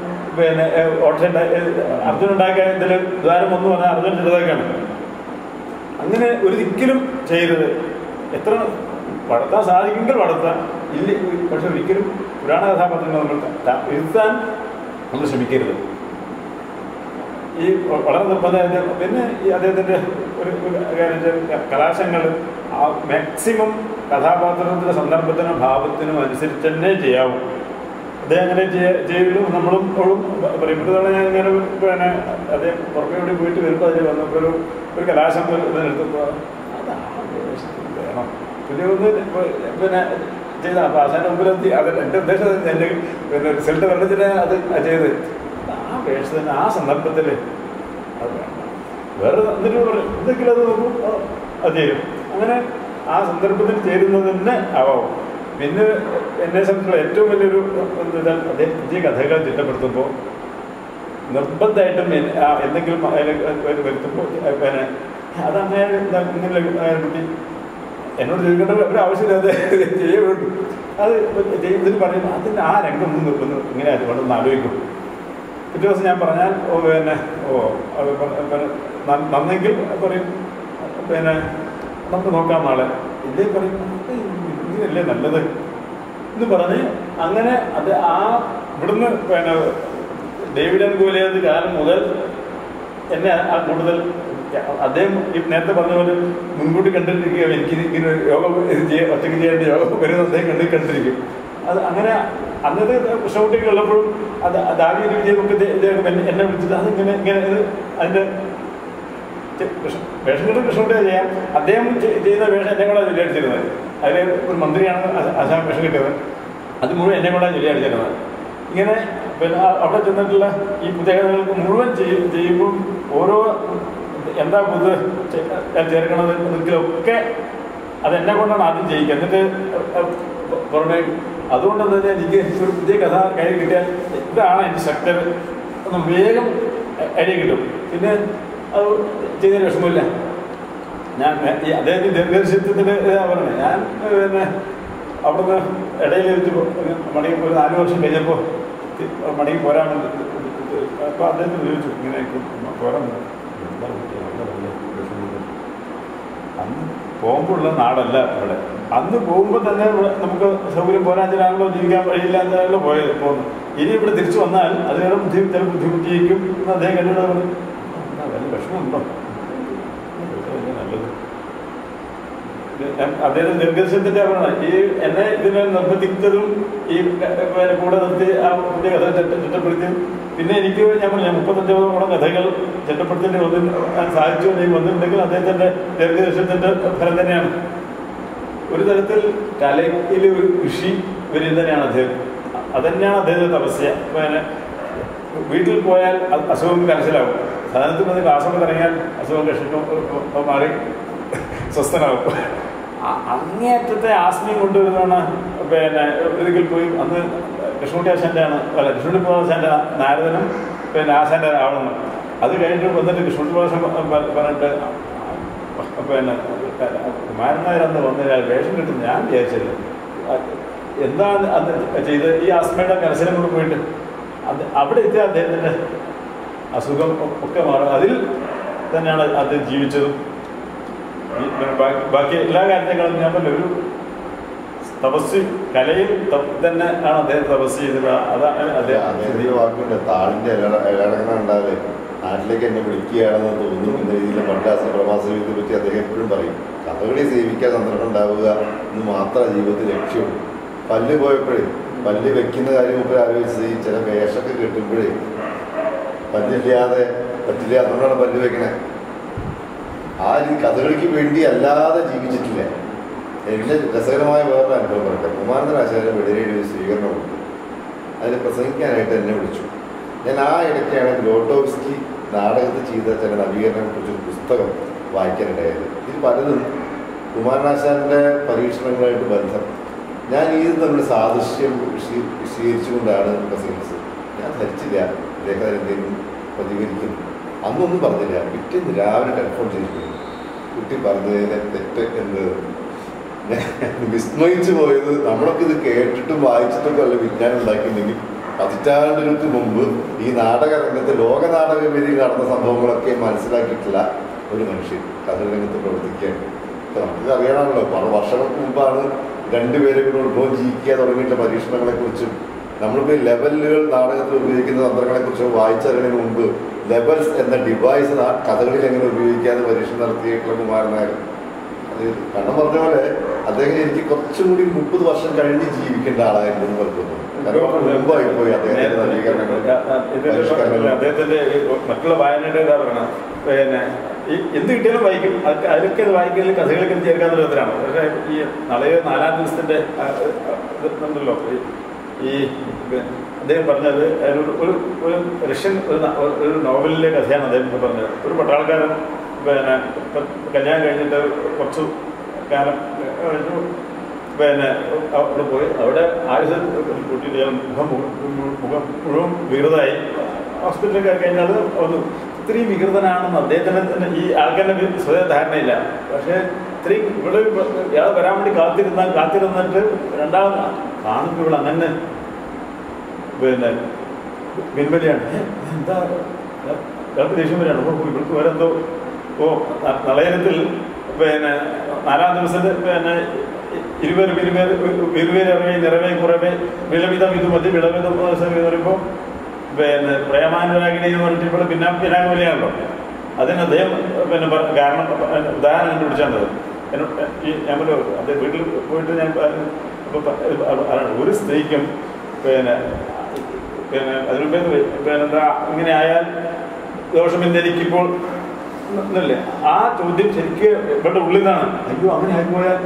അർജുൻ ഉണ്ടാക്കിയ ഇതിൽ ദ്വാരം ഒന്ന് പറഞ്ഞാൽ അർജുൻ ചെറുതാക്കാണ്. അങ്ങനെ ഒരിക്കലും ചെയ്യരുത്. എത്ര വളർത്താൻ സാധിക്കുമെങ്കിൽ വളർത്താൻ, ഇല്ല പക്ഷെ ഒരിക്കലും പുരാണ കഥാപാത്രങ്ങൾ നമ്മൾ എഴുതാൻ നമ്മൾ ശ്രമിക്കരുത്. ഈ വളരെ നിർബന്ധം. പിന്നെ ഈ അദ്ദേഹത്തിൻ്റെ ഒരു കലാശങ്ങൾ മാക്സിമം കഥാപാത്രത്തിൻ്റെ സന്ദർഭത്തിനും ഭാവത്തിനും അനുസരിച്ച് തന്നെ ചെയ്യാവൂ. അദ്ദേഹം അങ്ങനെ ചെയ്യുള്ളൂ. നമ്മളും ഇപ്പോഴും പറയുമ്പോഴത്തോളം ഞാൻ ഇങ്ങനെ പിന്നെ അദ്ദേഹം പുറമെ പോയിട്ട് വരുമ്പോൾ അതിൽ വന്നപ്പോൾ ഒരു കലാശം എടുത്തപ്പോൾ അത് ആ വേഷത്തിൽ വേണം പുതിയ ഒന്ന് പിന്നെ ചെയ്ത. അപ്പോൾ അവസാനം മുമ്പിലെത്തി. അത് എൻ്റെ ഉദ്ദേശം എൻ്റെ പിന്നെ റിസൾട്ട് പറഞ്ഞിട്ട് അത് ചെയ്ത് ആ വേഷത്തിന് ആ സന്ദർഭത്തിൽ അത് വേണം. വേറെ എന്നിട്ട് പറയും എന്തെങ്കിലും അത് നോക്കും, അത് ചെയ്യും. അങ്ങനെ ആ സന്ദർഭത്തിൽ ചേരുന്നത് തന്നെ ആവാം. പിന്നെ എന്നെ സംബന്ധിച്ചുള്ള ഏറ്റവും വലിയൊരു എന്താ, അദ്ദേഹം പുതിയ കഥകൾ ചിട്ടപ്പെടുത്തുമ്പോൾ നിർബന്ധമായിട്ടും എന്തെങ്കിലും വരുത്തുമ്പോൾ പിന്നെ അതങ്ങനെ ഇങ്ങനെ കുട്ടി എന്നോട് ചോദിക്കേണ്ട ഒരു ആവശ്യമില്ലാതെ ചെയ്യുള്ളൂ. അത് ചെയ്യുന്നതിന് പറയുമ്പോൾ അതിൻ്റെ ആ രംഗം ഒന്ന് ഇങ്ങനെ അതുകൊണ്ടൊന്ന് ആലോചിക്കും. പിറ്റേ ദിവസം ഞാൻ പറഞ്ഞാൽ നന്നെങ്കിൽ പറയും പിന്നെ നമുക്ക് നോക്കാം നാളെ, ഇല്ലേ പറയും ഇങ്ങനെയല്ലേ നല്ലത് എന്ന് പറഞ്ഞ് അങ്ങനെ അത് ആ ഇവിടുന്ന് പിന്നെ ഡേവിഡ് ആൻഡ് ഗോലിയാത്ത് കാലം മുതൽ എന്നെ ആ കൂടുതൽ അദ്ദേഹം ഈ നേരത്തെ പറഞ്ഞ പോലെ മുൻകൂട്ടി കണ്ടിരിക്കുക. എനിക്ക് ഇങ്ങനെ യോഗം ഒറ്റയ്ക്ക് ചെയ്യേണ്ട യോഗം വരുന്ന അദ്ദേഹം കണ്ടിരിക്കും. അത് അങ്ങനെ അന്നത്തെ ഷൂട്ടിംഗ് ഉള്ളപ്പോഴും അത് ആദ്യ വിജയമൊക്കെ എന്നെ വിളിച്ചത് അതിങ്ങനെ ഇങ്ങനെ അതിൻ്റെ വേഷം കിട്ടും ഷൂട്ട് ചെയ്യാം. അദ്ദേഹം ചെയ്യുന്ന വേഷം എന്നെ കൂടെ ചൊല്ലിയടിച്ചിരുന്നത്. അതിൽ ഒരു മന്ത്രിയാണ് ആശാൻ വേഷം കിട്ടിയത്. അത് മുഴുവൻ എന്നെ കൂടെ ചൊല്ലിയടിച്ചിരുന്നത്. ഇങ്ങനെ പിന്നെ അവിടെ ചെന്നിട്ടുള്ള ഈ പുതിയകഥകൾക്ക് മുഴുവൻ ചെയ്യുമ്പോൾ ഓരോ എന്താ പുത് ചേർക്കണത് എന്നൊക്കെ അതെന്നെ കൊണ്ടാണ് ആദ്യം ചെയ്യിക്കുക. എന്നിട്ട് പുറമേ അതുകൊണ്ട് എന്താ വെച്ചാൽ എനിക്ക് ഒരു പുതിയ കഥ കയ്യിൽ കിട്ടിയാൽ ഇതാണ് എൻ്റെ ശക്തി ഒന്ന് വേഗം ഐഡിയ കിട്ടും. പിന്നെ അത് ചെയ്യുന്നതിന് വിഷമമില്ല. ഞാൻ ഈ അദ്ദേഹത്തിന് ദീർഘദർശിത്വത്തിൻ്റെ പറഞ്ഞത് ഞാൻ പിന്നെ അവിടുന്ന് ഇടയിൽ വെച്ച് മടങ്ങി പോയി 4 വർഷം കഴിഞ്ഞപ്പോൾ മടങ്ങി പോരാൻ അപ്പോൾ അദ്ദേഹത്തിന് ചോദിച്ചു ഇങ്ങനെ പോരാൻ അന്ന് പോകുമ്പോഴുള്ള നാടല്ല ഇവിടെ. അന്ന് പോകുമ്പോൾ തന്നെ നമുക്ക് സൗകര്യം പോരാഞ്ചലാണല്ലോ, ജീവിക്കാൻ വഴിയില്ലാത്തതാണല്ലോ പോകുന്നു. ഇനി ഇവിടെ തിരിച്ചു വന്നാൽ അതിനേറെ ചില ബുദ്ധിമുട്ടിയേക്കും എന്ന് അദ്ദേഹം കണ്ടിട്ട് പറഞ്ഞു. വലിയ വിഷമമുണ്ടോ? നല്ലത് അദ്ദേഹം ദീർഘദർശനത്തിൻ്റെ പറഞ്ഞത് ഈ എന്നെ ഇതിനെ നിർബന്ധിച്ചതും ഈ കൂടെ നിർത്തി ആ പുതിയ കഥ ചിട്ടപ്പെടുത്തി. പിന്നെ എനിക്ക് ഞാൻ പറഞ്ഞു 35ഓളം കഥകൾ ചിട്ടപ്പെടുത്തേണ്ടി സാധിച്ചു വന്നിട്ടുണ്ടെങ്കിൽ അദ്ദേഹത്തിൻ്റെ ദീർഘദർശനത്തിൻ്റെ ഫലം തന്നെയാണ്. ഒരു തരത്തിൽ കലയിൽ ഒരു കൃഷി വരും തന്നെയാണ് അദ്ദേഹം. അതന്നെയാണ് അദ്ദേഹത്തിൻ്റെ തപസ്യ. പിന്നെ വീട്ടിൽ പോയാൽ അസുഖം മനസ്സിലാവും. സാധനത്തിൽ വന്ന് ക്ലാസ്സൊക്കെ ഇറങ്ങിയാൽ അസുഖം ലക്ഷം മാറി സ്വസ്ഥനാവും. അങ്ങേയറ്റത്തെ ആസ്മയും കൊണ്ടുവരുന്നതാണ്. പിന്നെ ഒരിക്കൽ പോയി അന്ന് കൃഷ്ണകുട്ടി ആശാൻ്റെ ആണ് കൃഷ്ണകുട്ടി ആശാൻ്റെ നാരദനും പിന്നെ ആശാൻ്റെ ആവണം. അത് കഴിഞ്ഞിട്ട് വന്നിട്ട് കൃഷ്ണകുട്ടി ആശാൻ പറഞ്ഞിട്ട് പിന്നെ കുമാരൻ നായർ അന്ന് വന്നൊരാൾ വേഷം കിട്ടും ഞാൻ വിചാരിച്ചത് എന്താണ് അന്ന് ചെയ്ത് ഈ ആസ്മയുടെ കരസനം കൊണ്ട് പോയിട്ട് അവിടെ എത്തിയ അദ്ദേഹത്തിൻ്റെ അസുഖം ഒക്കെ മാറും. അതിൽ തന്നെയാണ് അദ്ദേഹം ജീവിച്ചതും. ബാക്കി എല്ലാ കാര്യങ്ങളും ഞാൻ പറഞ്ഞ ഒരു തപസ് കലയിൽ തന്നെ ആണ് അദ്ദേഹം തപസ് ചെയ്തത്. അതാണ് അദ്ദേഹം വാക്കുണ്ട്. താളിൻ്റെ ഇലടങ്ങണം ഉണ്ടാവേ നാട്ടിലേക്ക് എന്നെ വിളിക്കുകയാണെന്ന് തോന്നുന്നു എന്ന രീതിയിൽ പ്രഭാസത്തെ പറ്റി അദ്ദേഹം എപ്പോഴും പറയും. കഥകളി സേവിക്കാൻ സന്ദർഭം ഉണ്ടാവുക എന്ന് മാത്രമാണ് ജീവിതത്തിൽ ലക്ഷ്യമുള്ളൂ. പല്ല് പോയപ്പോഴേ പല്ല് വെക്കുന്ന കാര്യം ഇപ്പോൾ ആലോചിച്ച് ചില വേഷമൊക്കെ കിട്ടുമ്പോഴേ പല്ലില്ലാതെ പറ്റില്ല, അതുകൊണ്ടാണ് പല്ല് വെക്കണേ. ആ കഥകളിക്ക് വേണ്ടി അല്ലാതെ ജീവിച്ചിട്ടില്ല. എനിക്ക് രസകരമായ വേറൊരു അനുഭവം പറയട്ടെ. കുമാരൻ ആശാന്റെ വെടിയേരി ഒരു സ്വീകരണമുണ്ട്. അതിൽ പ്രസംഗിക്കാനായിട്ട് എന്നെ വിളിച്ചു. ഞാൻ ആ ഇടയ്ക്കാണ് ഗ്ലോട്ടോവ്സ്കി നാടകത്തിൽ ചെയ്ത ചില നവീകരണങ്ങളെക്കുറിച്ചൊരു പുസ്തകം വായിക്കാനിടയായത്. ഇതിൽ പലതും കുമാരനാശാന്റെ പരീക്ഷണങ്ങളായിട്ട് ബന്ധം. ഞാൻ ഇത് തമ്മിൽ സാദൃശ്യം വിശദീകരിച്ചുകൊണ്ടാണ് പ്രസംഗിച്ചത്. ഞാൻ ധരിച്ചില്ല അദ്ദേഹം എന്തെങ്കിലും പ്രതികരിക്കും. അന്നൊന്നും പറഞ്ഞില്ല. പിറ്റേന്ന് രാവിലെ ടെലിഫോൺ ചെയ്തിട്ടുണ്ട്. കുട്ടി പറഞ്ഞതിനെ തെറ്റ് എന്ന് ഞാൻ വിസ്മയിച്ചു പോയത്. നമ്മളൊക്കെ ഇത് കേട്ടിട്ടും വായിച്ചിട്ടൊക്കെ അല്ല വിജ്ഞാനം ഉണ്ടാക്കിയിട്ടുണ്ടെങ്കിൽ പതിറ്റാണ്ടുകൾക്ക് മുമ്പ് ഈ നാടകരംഗത്ത് ലോക നാടക വേദിയിൽ നടന്ന സംഭവങ്ങളൊക്കെ മനസ്സിലാക്കിയിട്ടുള്ള ഒരു മനുഷ്യൻ കഥരംഗത്ത് പ്രവർത്തിക്കുകയാണ്. നമുക്ക് അറിയണമല്ലോ, പല വർഷങ്ങൾക്ക് മുമ്പാണ് രണ്ടുപേരെ കൂടെ ഉത്ഭവം ജീവിക്കുക തുടങ്ങിയിട്ടുള്ള പരീക്ഷണങ്ങളെക്കുറിച്ചും നമ്മളിപ്പോൾ ലെവലുകൾ നാടകത്തിൽ ഉപയോഗിക്കുന്ന തന്ത്രങ്ങളെക്കുറിച്ചും വായിച്ചറിയുന്നതിന് മുമ്പ് ലെവൽസ് എന്ന ഡിവൈസ് കഥകളിൽ എങ്ങനെ ഉപയോഗിക്കാതെ പരീക്ഷണം നടത്തിയിട്ടുള്ള കുമാരൻ നായർ. അത് കണ്ണം പറഞ്ഞ പോലെ അദ്ദേഹം എനിക്ക് കുറച്ചും കൂടി 30 വർഷം കഴിഞ്ഞ് ജീവിക്കേണ്ട ആളായിരുന്നു പലപ്പോഴും. മുമ്പായിപ്പോയി അദ്ദേഹത്തിന്റെ നവീകരണങ്ങൾ. അദ്ദേഹത്തിന്റെ മറ്റുള്ള വായനയുടെ ഇതാ പറയണം. പിന്നെ ഈ എന്ത് കിട്ടിയാലും വായിക്കും. അതിലൊക്കെ അത് വായിക്കുന്നതിൽ കഥകളൊക്കെ ചേർക്കാവുന്ന വിധത്തിലാണ്. പക്ഷേ ഈ നാളെ 4-ാം ദിവസത്തിന്റെ ഇതുണ്ടല്ലോ, ഈ അദ്ദേഹം പറഞ്ഞത് ഒരു റഷ്യൻ ഒരു നോവലിലെ കഥയാണ് അദ്ദേഹം പറഞ്ഞത്. ഒരു പട്ടാളക്കാരൻ പിന്നെ കല്യാണം കഴിഞ്ഞിട്ട് കുറച്ചു കാലം കഴിഞ്ഞു പിന്നെ അവിടെ പോയി. അവിടെ ആയുധം കൂട്ടിയിട്ട് മുഖം മുഴുവൻ വികൃതമായി. ഹോസ്പിറ്റലിൽ കഴിഞ്ഞാൽ ഒന്ന് ഇത്രയും വികൃതനാണെന്ന് അദ്ദേഹത്തിന് തന്നെ ഈ ആൾക്കാരുടെ സ്വയം ധാരണയില്ല. പക്ഷേ ഇത്രയും ഇവിടെ ഇയാൾ വരാൻ വേണ്ടി കാത്തിരുന്നിട്ട് രണ്ടാമത് കാണുമ്പോൾ ഇവിടെ അങ്ങനെ പിന്നെ പിൻവലിയാണ്. എന്താ ഇയാൾക്ക് ദേഷ്യം വരികയാണ്. ഇവർക്ക് വേറെന്തോ നളയനത്തിൽ പിന്നെ 4-ാം ദിവസത്തെ പിന്നെ ഇരുവേര് ഇറങ്ങി നിറവേ കുറവേ വിലമിതം ഇത് മതി വിളമിതം എന്ന് പറയുമ്പോൾ പിന്നെ പ്രേമാനുരാഗിണി എന്ന് പറഞ്ഞിട്ട് ഇപ്പോൾ പിന്നാമൂലിയാണല്ലോ. അതിന് അദ്ദേഹം പിന്നെ കാരണം ഉദാഹരണം കണ്ടുപിടിച്ചാണ്ടത്. ഈ ഞാൻ അദ്ദേഹം വീട്ടിൽ പോയിട്ട് ഞാൻ അപ്പോൾ ഒരു സ്ത്രീക്കും പിന്നെ അതിനുമ്പേ എന്താ ഇങ്ങനെ ആയാൽ ദോഷമെന്ന് എനിക്കിപ്പോൾ എന്നല്ലേ ആ ചോദ്യം ശരിക്ക് ഇവരുടെ ഉള്ളിൽ നിന്നാണ്. അയ്യോ അങ്ങനെ ആയിപ്പോയാൽ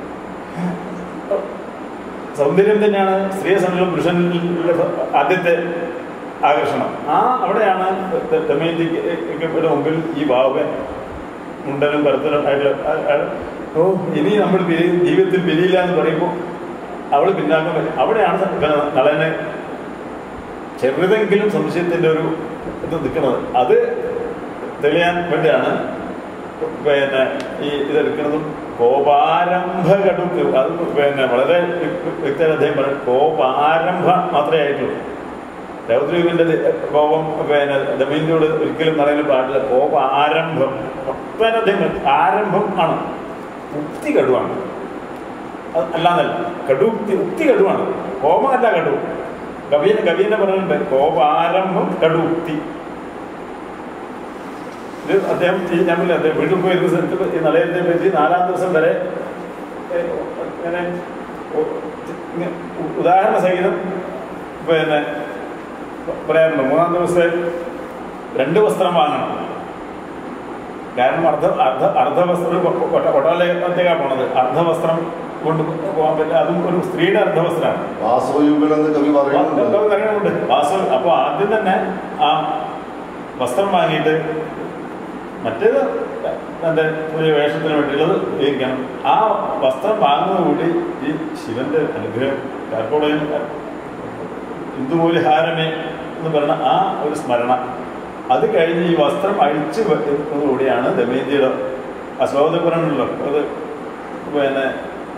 സൗന്ദര്യം തന്നെയാണ് സ്ത്രീയെ സംബന്ധിച്ചും പുരുഷനിലെ ആദ്യത്തെ ആകർഷണം. അവിടെയാണ് ദമയന്തിക്ക് മുമ്പിൽ ഈ ബാഹുവൻ മുണ്ടനും കറുത്തനും ആയിട്ട് ഇനി നമ്മൾ ജീവിതത്തിൽ പിരിയില്ല എന്ന് പറയുമ്പോൾ അവൾ പിന്നാക്കം വരും. അവിടെയാണ് നളന് ചെറുതെങ്കിലും സംശയത്തിൻ്റെ ഒരു ഇത് നിൽക്കുന്നത്. അത് തെളിയാൻ വേണ്ടിയാണ് പിന്നെ ഈ ഇതെടുക്കുന്നതും കോപാരംഭ കടുക്ക്. അത് പിന്നെ വളരെ വ്യക്തിയാണ് അദ്ദേഹം പറയുന്നത്. കോപാരംഭ മാത്രമേ ആയിട്ടുള്ളൂ. രൗദ്രീവിൻ്റെ കോപം പിന്നെ ദമയന്തിയോട് ഒരിക്കലും പറയാൻ പാടില്ല. കോപാരംഭം ഒട്ടനെ അദ്ദേഹം ആരംഭം ആണ്. ഉക്തി കടുവാണ്. അത് അല്ലാന്നല്ല, ഉക്തി കടുവാണ്. കോപമല്ല കടുവ്. കവിയെന്നെ പറഞ്ഞിട്ടുണ്ട് കോപാരംഭം കടുക്തി. ഇത് അദ്ദേഹം ഞാൻ പറഞ്ഞില്ല, അദ്ദേഹം വീട്ടിൽ പോയി ഇരുന്ന സ്ഥലത്ത് ഈ നളയത്തെ പറ്റി 4-ാം ദിവസം വരെ ഇങ്ങനെ ഉദാഹരണ സഹിതം പിന്നെ പറയാറുണ്ട്. 3-ാം ദിവസത്തെ 2 വസ്ത്രം വാങ്ങണം. കാരണം അർദ്ധവസ്ത്രം കൊട്ടാലയത്തേക്കാണ് പോണത്. അർദ്ധവസ്ത്രം കൊണ്ട് പോകാൻ പറ്റില്ല. അതും ഒരു സ്ത്രീയുടെ അർദ്ധവസ്ത്രമാണ്. പറയുന്നുണ്ട് വാസു. അപ്പോൾ ആദ്യം തന്നെ ആ വസ്ത്രം വാങ്ങിയിട്ട് മറ്റേത് തൻ്റെ പുതിയ വേഷത്തിന് വേണ്ടിയുള്ളത് ഉപയോഗിക്കണം. ആ വസ്ത്രം വാങ്ങുന്നതുകൂടി ഈ ശിവന്റെ അനുഗ്രഹം കാർക്കോടയിൽ ഹിന്ദുമൂല്യഹാരമേ എന്ന് പറയുന്ന ആ ഒരു സ്മരണ. അത് കഴിഞ്ഞ് ഈ വസ്ത്രം അഴിച്ചു വെക്കുന്നതുകൂടിയാണ് ദമയന്തിയുടെ അശ്ലോകത്തിൽ പറയണല്ലോ. അത് പിന്നെ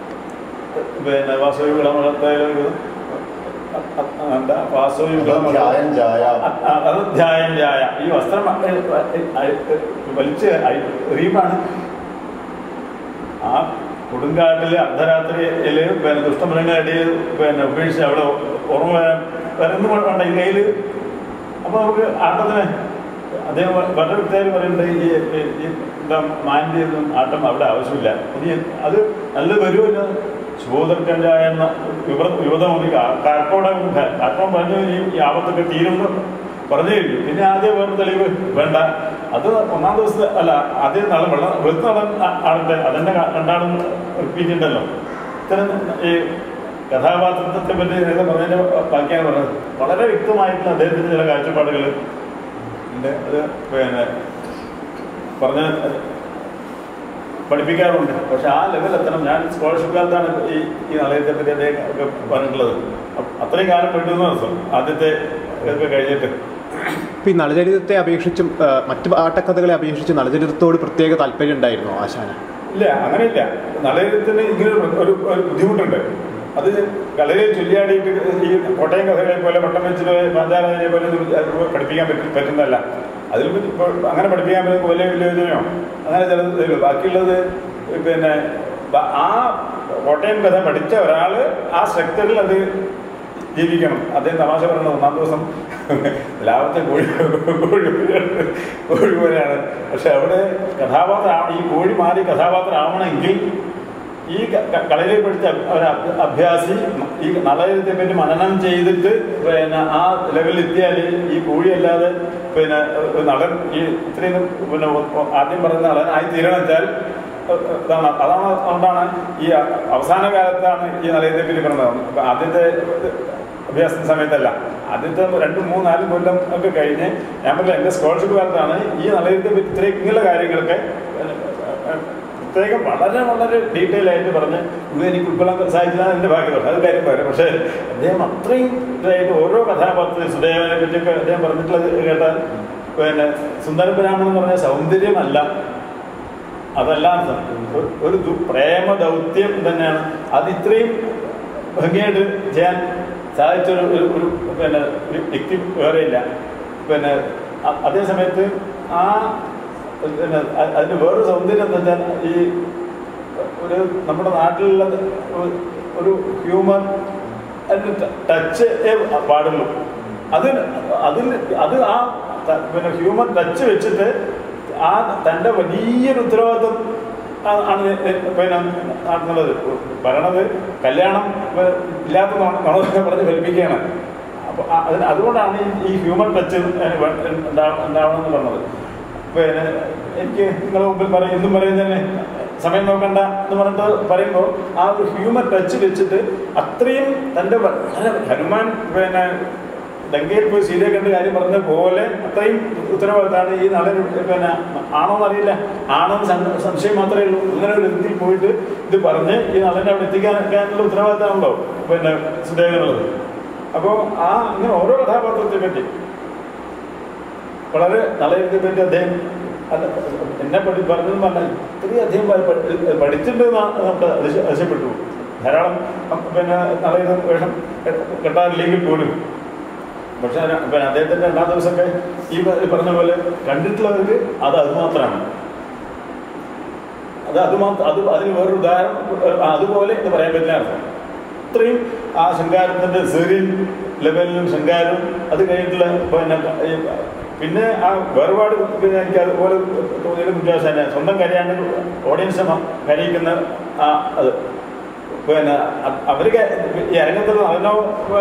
അധ്യായം ജായ ഈ വസ്ത്രം വലിച്ച് എറിയുമാണ്. ആ കൊടുങ്കാട്ടില് അർദ്ധരാത്രിയില് പിന്നെ ദുഷ്ടമൃഗങ്ങളടിയിൽ പിന്നെ ഉപേക്ഷിച്ച് അവിടെ ഓർമ്മ വരുന്നു വേണ്ട ഈ കയ്യിൽ. അപ്പോൾ നമുക്ക് ആട്ടത്തിന് അദ്ദേഹം വളരെ വ്യക്തമായിട്ട് പറയുന്നുണ്ട്. ഈ എന്താ മാന്തിയൊന്നും ആട്ടം അവിടെ ആവശ്യമില്ല. ഇനി അത് നല്ല വരുമല്ലോ. ശോധർക്കഞ്ചായ എന്ന യുവതം കാർക്കോടകം പറഞ്ഞു ഈ ആപത്തൊക്കെ തീരുമെന്ന് പറഞ്ഞു കഴിഞ്ഞു. പിന്നെ ആദ്യം വേറെ തെളിവ് വേണ്ട. അത് 1-ാം ദിവസത്തെ അല്ല, ആദ്യം നാളെ വെളുത്ത നടൻ ആളുടെ അതെന്നെ രണ്ടാളും റിപ്പീറ്റ് ഉണ്ടല്ലോ. ഇത്തരം ഈ കഥാപാത്രത്തെ പറ്റി നേരത്തെ പറഞ്ഞതിൻ്റെ ബാക്കിയാണ് പറഞ്ഞത്. വളരെ വ്യക്തമായിട്ടുള്ള അദ്ദേഹത്തിൻ്റെ ചില കാഴ്ചപ്പാടുകൾ ഉണ്ട്. അത് പിന്നെ പറഞ്ഞ് പഠിപ്പിക്കാറുണ്ട്. പക്ഷെ ആ ലെവലെത്തണം. ഞാൻ സ്കോളർഷിപ്പ് കാലത്താണ് ഈ നളയത്തെ പറ്റി അദ്ദേഹം ഒക്കെ പറഞ്ഞിട്ടുള്ളത്. അത്രയും കാലം പെട്ടുന്ന ദിവസം ആദ്യത്തെ ഇതൊക്കെ കഴിഞ്ഞിട്ട്. ഇപ്പം ഈ നളചരിതത്തെ അപേക്ഷിച്ചും മറ്റ് ആട്ടക്കഥകളെ അപേക്ഷിച്ച് നളചരിതത്തോട് പ്രത്യേക താല്പര്യം ഉണ്ടായിരുന്നോ ആശാന്? ഇല്ല, അങ്ങനെയില്ല. നളചരിതത്തിന് ഇങ്ങനെ ഒരു ബുദ്ധിമുട്ടുണ്ട്. അത് കളരിയിൽ ചൊല്ലിയാടിയിട്ട് ഈ കോട്ടയം കഥകളെ പോലെ പട്ടം വെച്ചിട്ട് പാഞ്ചാലയെ പോലെ പഠിപ്പിക്കാൻ പറ്റുന്നതല്ല. അതിൽ ഇപ്പോൾ അങ്ങനെ പഠിപ്പിക്കാൻ പറ്റുന്ന വലിയ വില്ലേജനോ അങ്ങനെ ചിലത് തരുള്ളൂ. ബാക്കിയുള്ളത് പിന്നെ ആ കോട്ടയം കഥ പഠിച്ച ഒരാൾ ആ സ്ട്രക്ചറിൽ അത് ജീവിക്കണം. അദ്ദേഹം തമാശ പറയുന്നത് 1-ാം ദിവസം ലാഭത്തെ കോഴി പോലെയാണ്. പക്ഷെ അവിടെ കഥാപാത്രം ഈ കോഴി മാറി കഥാപാത്രം ആവണമെങ്കിൽ ഈ കളരിയിൽ പഠിച്ച ഒരു അഭ്യാസി ഈ നളയത്തെ പറ്റി മനനം ചെയ്തിട്ട് പിന്നെ ആ ലെവലിൽ എത്തിയാൽ ഈ കോഴിയല്ലാതെ പിന്നെ നടൻ ഈ ഇത്രയും പിന്നെ ആദ്യം പറയുന്ന നടനായി തീരണമെച്ചാൽ അതാണ്. അതുകൊണ്ടാണ് ഈ അവസാന കാലത്താണ് ഈ നളയത്തെ പറ്റി പറഞ്ഞത്. അപ്പം ആദ്യത്തെ അഭ്യാസ സമയത്തല്ല, ആദ്യത്തെ 2-3-4 കൊല്ലം ഒക്കെ കഴിഞ്ഞ് ഞാൻ പറഞ്ഞ എൻ്റെ സ്കോളർഷിപ്പ് കാലത്താണ് ഈ നളയത്തെ പറ്റി ഇത്രയും ഇങ്ങനെയുള്ള കാര്യങ്ങളൊക്കെ പ്രത്യേകം വളരെ വളരെ ഡീറ്റെയിൽ ആയിട്ട് പറഞ്ഞ് ഇത് എനിക്ക് ഉൾക്കൊള്ളാൻ സാധിച്ചതാണ് എൻ്റെ ഭാഗ്യം. അത് കാര്യം പറയാം. പക്ഷേ അദ്ദേഹം അത്രയും ഇതായിട്ട് ഓരോ കഥാപാത്രത്തിൽ സുദേവനെ പറ്റിയൊക്കെ അദ്ദേഹം പറഞ്ഞിട്ടുള്ളത് കേട്ടാൽ പിന്നെ സുന്ദരബ്രാഹ്മണൻ എന്ന് പറഞ്ഞാൽ സൗന്ദര്യമല്ല, അതല്ല ഒരു പ്രേമ ദൗത്യം തന്നെയാണ്. അത് ഇത്രയും ഭംഗിയായിട്ട് ചെയ്യാൻ സാധിച്ചൊരു ഒരു പിന്നെ ഒരു വ്യക്തി വേറെയില്ല. പിന്നെ അതേ സമയത്ത് ആ പിന്നെ അതിന് വേറൊരു സൗന്ദര്യം എന്താ വെച്ചാൽ ഈ ഒരു നമ്മുടെ നാട്ടിലുള്ള ഒരു ഹ്യൂമർ അതിന് ടച്ച് പാടുള്ളൂ. അത് ആ പിന്നെ ഹ്യൂമൻ ടച്ച് വെച്ചിട്ട് ആ തൻ്റെ വലിയൊരു ഉത്തരവാദിത്വം ആണ് പിന്നെ നടത്തുന്നത്. പറയണത് കല്യാണം ഇല്ലാത്ത പറഞ്ഞ് ഫലിപ്പിക്കുകയാണ്. അപ്പോൾ അതുകൊണ്ടാണ് ഈ ഹ്യൂമൻ ടച്ച് ഉണ്ടാവണമെന്ന് പറഞ്ഞത്. പിന്നെ എനിക്ക് നിങ്ങളുടെ മുമ്പിൽ എന്നും പറയുന്നതന്നെ സമയം നോക്കണ്ട എന്ന് പറഞ്ഞിട്ട് പറയുമ്പോൾ ആ ഒരു ഹ്യൂമൻ ടച്ച് വെച്ചിട്ട് അത്രയും തൻ്റെ വളരെ ഹനുമാൻ പിന്നെ ലങ്കയിൽ പോയി സീതയെ കണ്ട് കാര്യം പറഞ്ഞ പോലെ അത്രയും ഉത്തരവാദിത്തമാണ് ഈ നല്ലൊരു പിന്നെ ആണോന്ന് അറിയില്ല, ആണെന്ന് സംശയം മാത്രമേ ഉള്ളൂ. അങ്ങനെ ഒരു രീതിയിൽ പോയിട്ട് ഇത് പറഞ്ഞ് ഈ നല്ലനെ അവിടെ എത്തിക്കാനുള്ള ഉത്തരവാദിത്തമാണല്ലോ പിന്നെ സുദേവനുള്ളത്. അപ്പോൾ ഇങ്ങനെ ഓരോ കഥാപാത്രത്തെ പറ്റി വളരെ നല്ലതിനെ പറ്റി അദ്ദേഹം എന്നെ പറഞ്ഞതെന്ന് പറഞ്ഞാൽ ഇത്രയും അദ്ദേഹം പഠിച്ചിട്ടുണ്ടെന്നാണ് നമുക്ക് അതിശയപ്പെട്ടു. ധാരാളം പിന്നെ നല്ല വേഷം കെട്ടാറില്ലെങ്കിൽ പോലും. പക്ഷെ പിന്നെ അദ്ദേഹത്തിൻ്റെ 2-ാം ദിവസമൊക്കെ ഈ പറഞ്ഞ പോലെ കണ്ടിട്ടുള്ളവർക്ക് അതുമാത്രമാണ്. അതിന് വേറൊരു ഉദാഹരണം അതുപോലെ എന്ന് പറയാൻ പറ്റില്ല. അത്രയും ആ ശൃംഗാരത്തിൻ്റെ സെറിയൽ ലെവലിലും ശൃംഗാരവും അത് കഴിഞ്ഞിട്ടുള്ള പിന്നെ ആ വേർപാട് എനിക്ക് അതുപോലെ തോന്നിയത് കുറ്റാശാന സ്വന്തം കരയാണ് ഓഡിയൻസ് കരയിക്കുന്ന അത് പിന്നെ അവർ ഈ അരങ്ങത്തുള്ള അതിനോ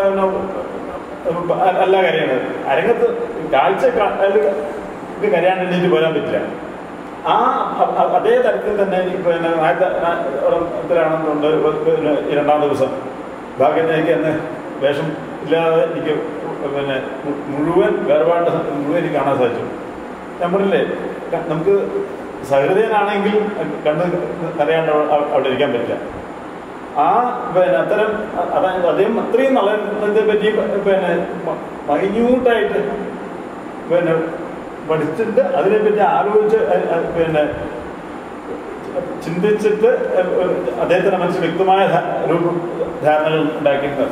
അല്ല കരയാണ്. അരങ്ങത്ത് കാഴ്ച കരയാൻ വേണ്ടിയിട്ട് പോരാൻ പറ്റില്ല. അതേ തരത്തിൽ തന്നെ പിന്നെ ത്തിലാണെന്നുണ്ട്. പിന്നെ 2-ാം ദിവസം ഭാഗ്യത്തിലേക്ക് അന്ന് വേഷം ഇല്ലാതെ എനിക്ക് പിന്നെ മുഴുവൻ വേർപാട് മുഴുവൻ എനിക്ക് കാണാൻ സാധിച്ചു. ഞാൻ പറഞ്ഞില്ലേ, നമുക്ക് സഹൃദയനാണെങ്കിൽ കണ്ട് അറിയാണ്ട് അവിടെ ഇരിക്കാൻ പറ്റില്ല. പിന്നെ അത്തരം അതായത് അദ്ദേഹം അത്രയും നല്ലതിനെ പറ്റി പിന്നെ മൈന്യൂട്ടായിട്ട് പിന്നെ പഠിച്ചിട്ട് അതിനെപ്പറ്റി ആലോചിച്ച് പിന്നെ ചിന്തിച്ചിട്ട് അദ്ദേഹത്തിൻ്റെ മനസ്സിൽ വ്യക്തമായ ധാരണകൾ ഉണ്ടാക്കിയിട്ടുണ്ട്.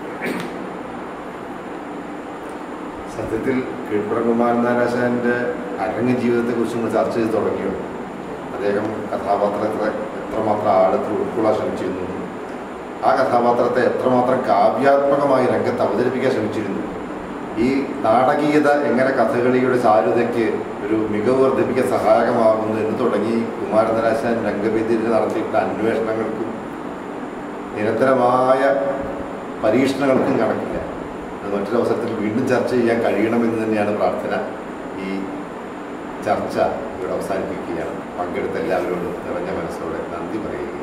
സത്യത്തിൽ കീഴ്പ്പടം കുമാരൻ നായരാശാൻ്റെ അരങ്ങ് ജീവിതത്തെക്കുറിച്ച് നമ്മൾ ചർച്ച ചെയ്ത് തുടങ്ങിയോ. അദ്ദേഹം കഥാപാത്രത്തെ എത്രമാത്രം ആഴത്തിൽ ഉൾക്കൊള്ളാൻ ശ്രമിച്ചിരുന്നു, ആ കഥാപാത്രത്തെ എത്രമാത്രം കാവ്യാത്മകമായി രംഗത്ത് അവതരിപ്പിക്കാൻ ശ്രമിച്ചിരുന്നു, ഈ നാടകീയത എങ്ങനെ കഥകളിയുടെ ചാരുതയ്ക്ക് ഒരു മികവ് വർദ്ധിപ്പിക്കാൻ സഹായകമാകുന്നു എന്ന് തുടങ്ങി കുമാരൻ നായരാശാൻ രംഗവേദിയിൽ നടത്തിയിട്ടുള്ള അന്വേഷണങ്ങൾക്കും നിരന്തരമായ പരീക്ഷണങ്ങൾക്കും കണക്കില്ല. അത് മറ്റൊരു അവസരത്തിൽ വീണ്ടും ചർച്ച ചെയ്യാൻ കഴിയണമെന്ന് തന്നെയാണ് പ്രാർത്ഥന. ഈ ചർച്ച ഇവിടെ അവസാനിപ്പിക്കുകയാണ്. പങ്കെടുത്ത എല്ലാവരോടും നിറഞ്ഞ മനസ്സോടെ നന്ദി പറയുകയാണ്.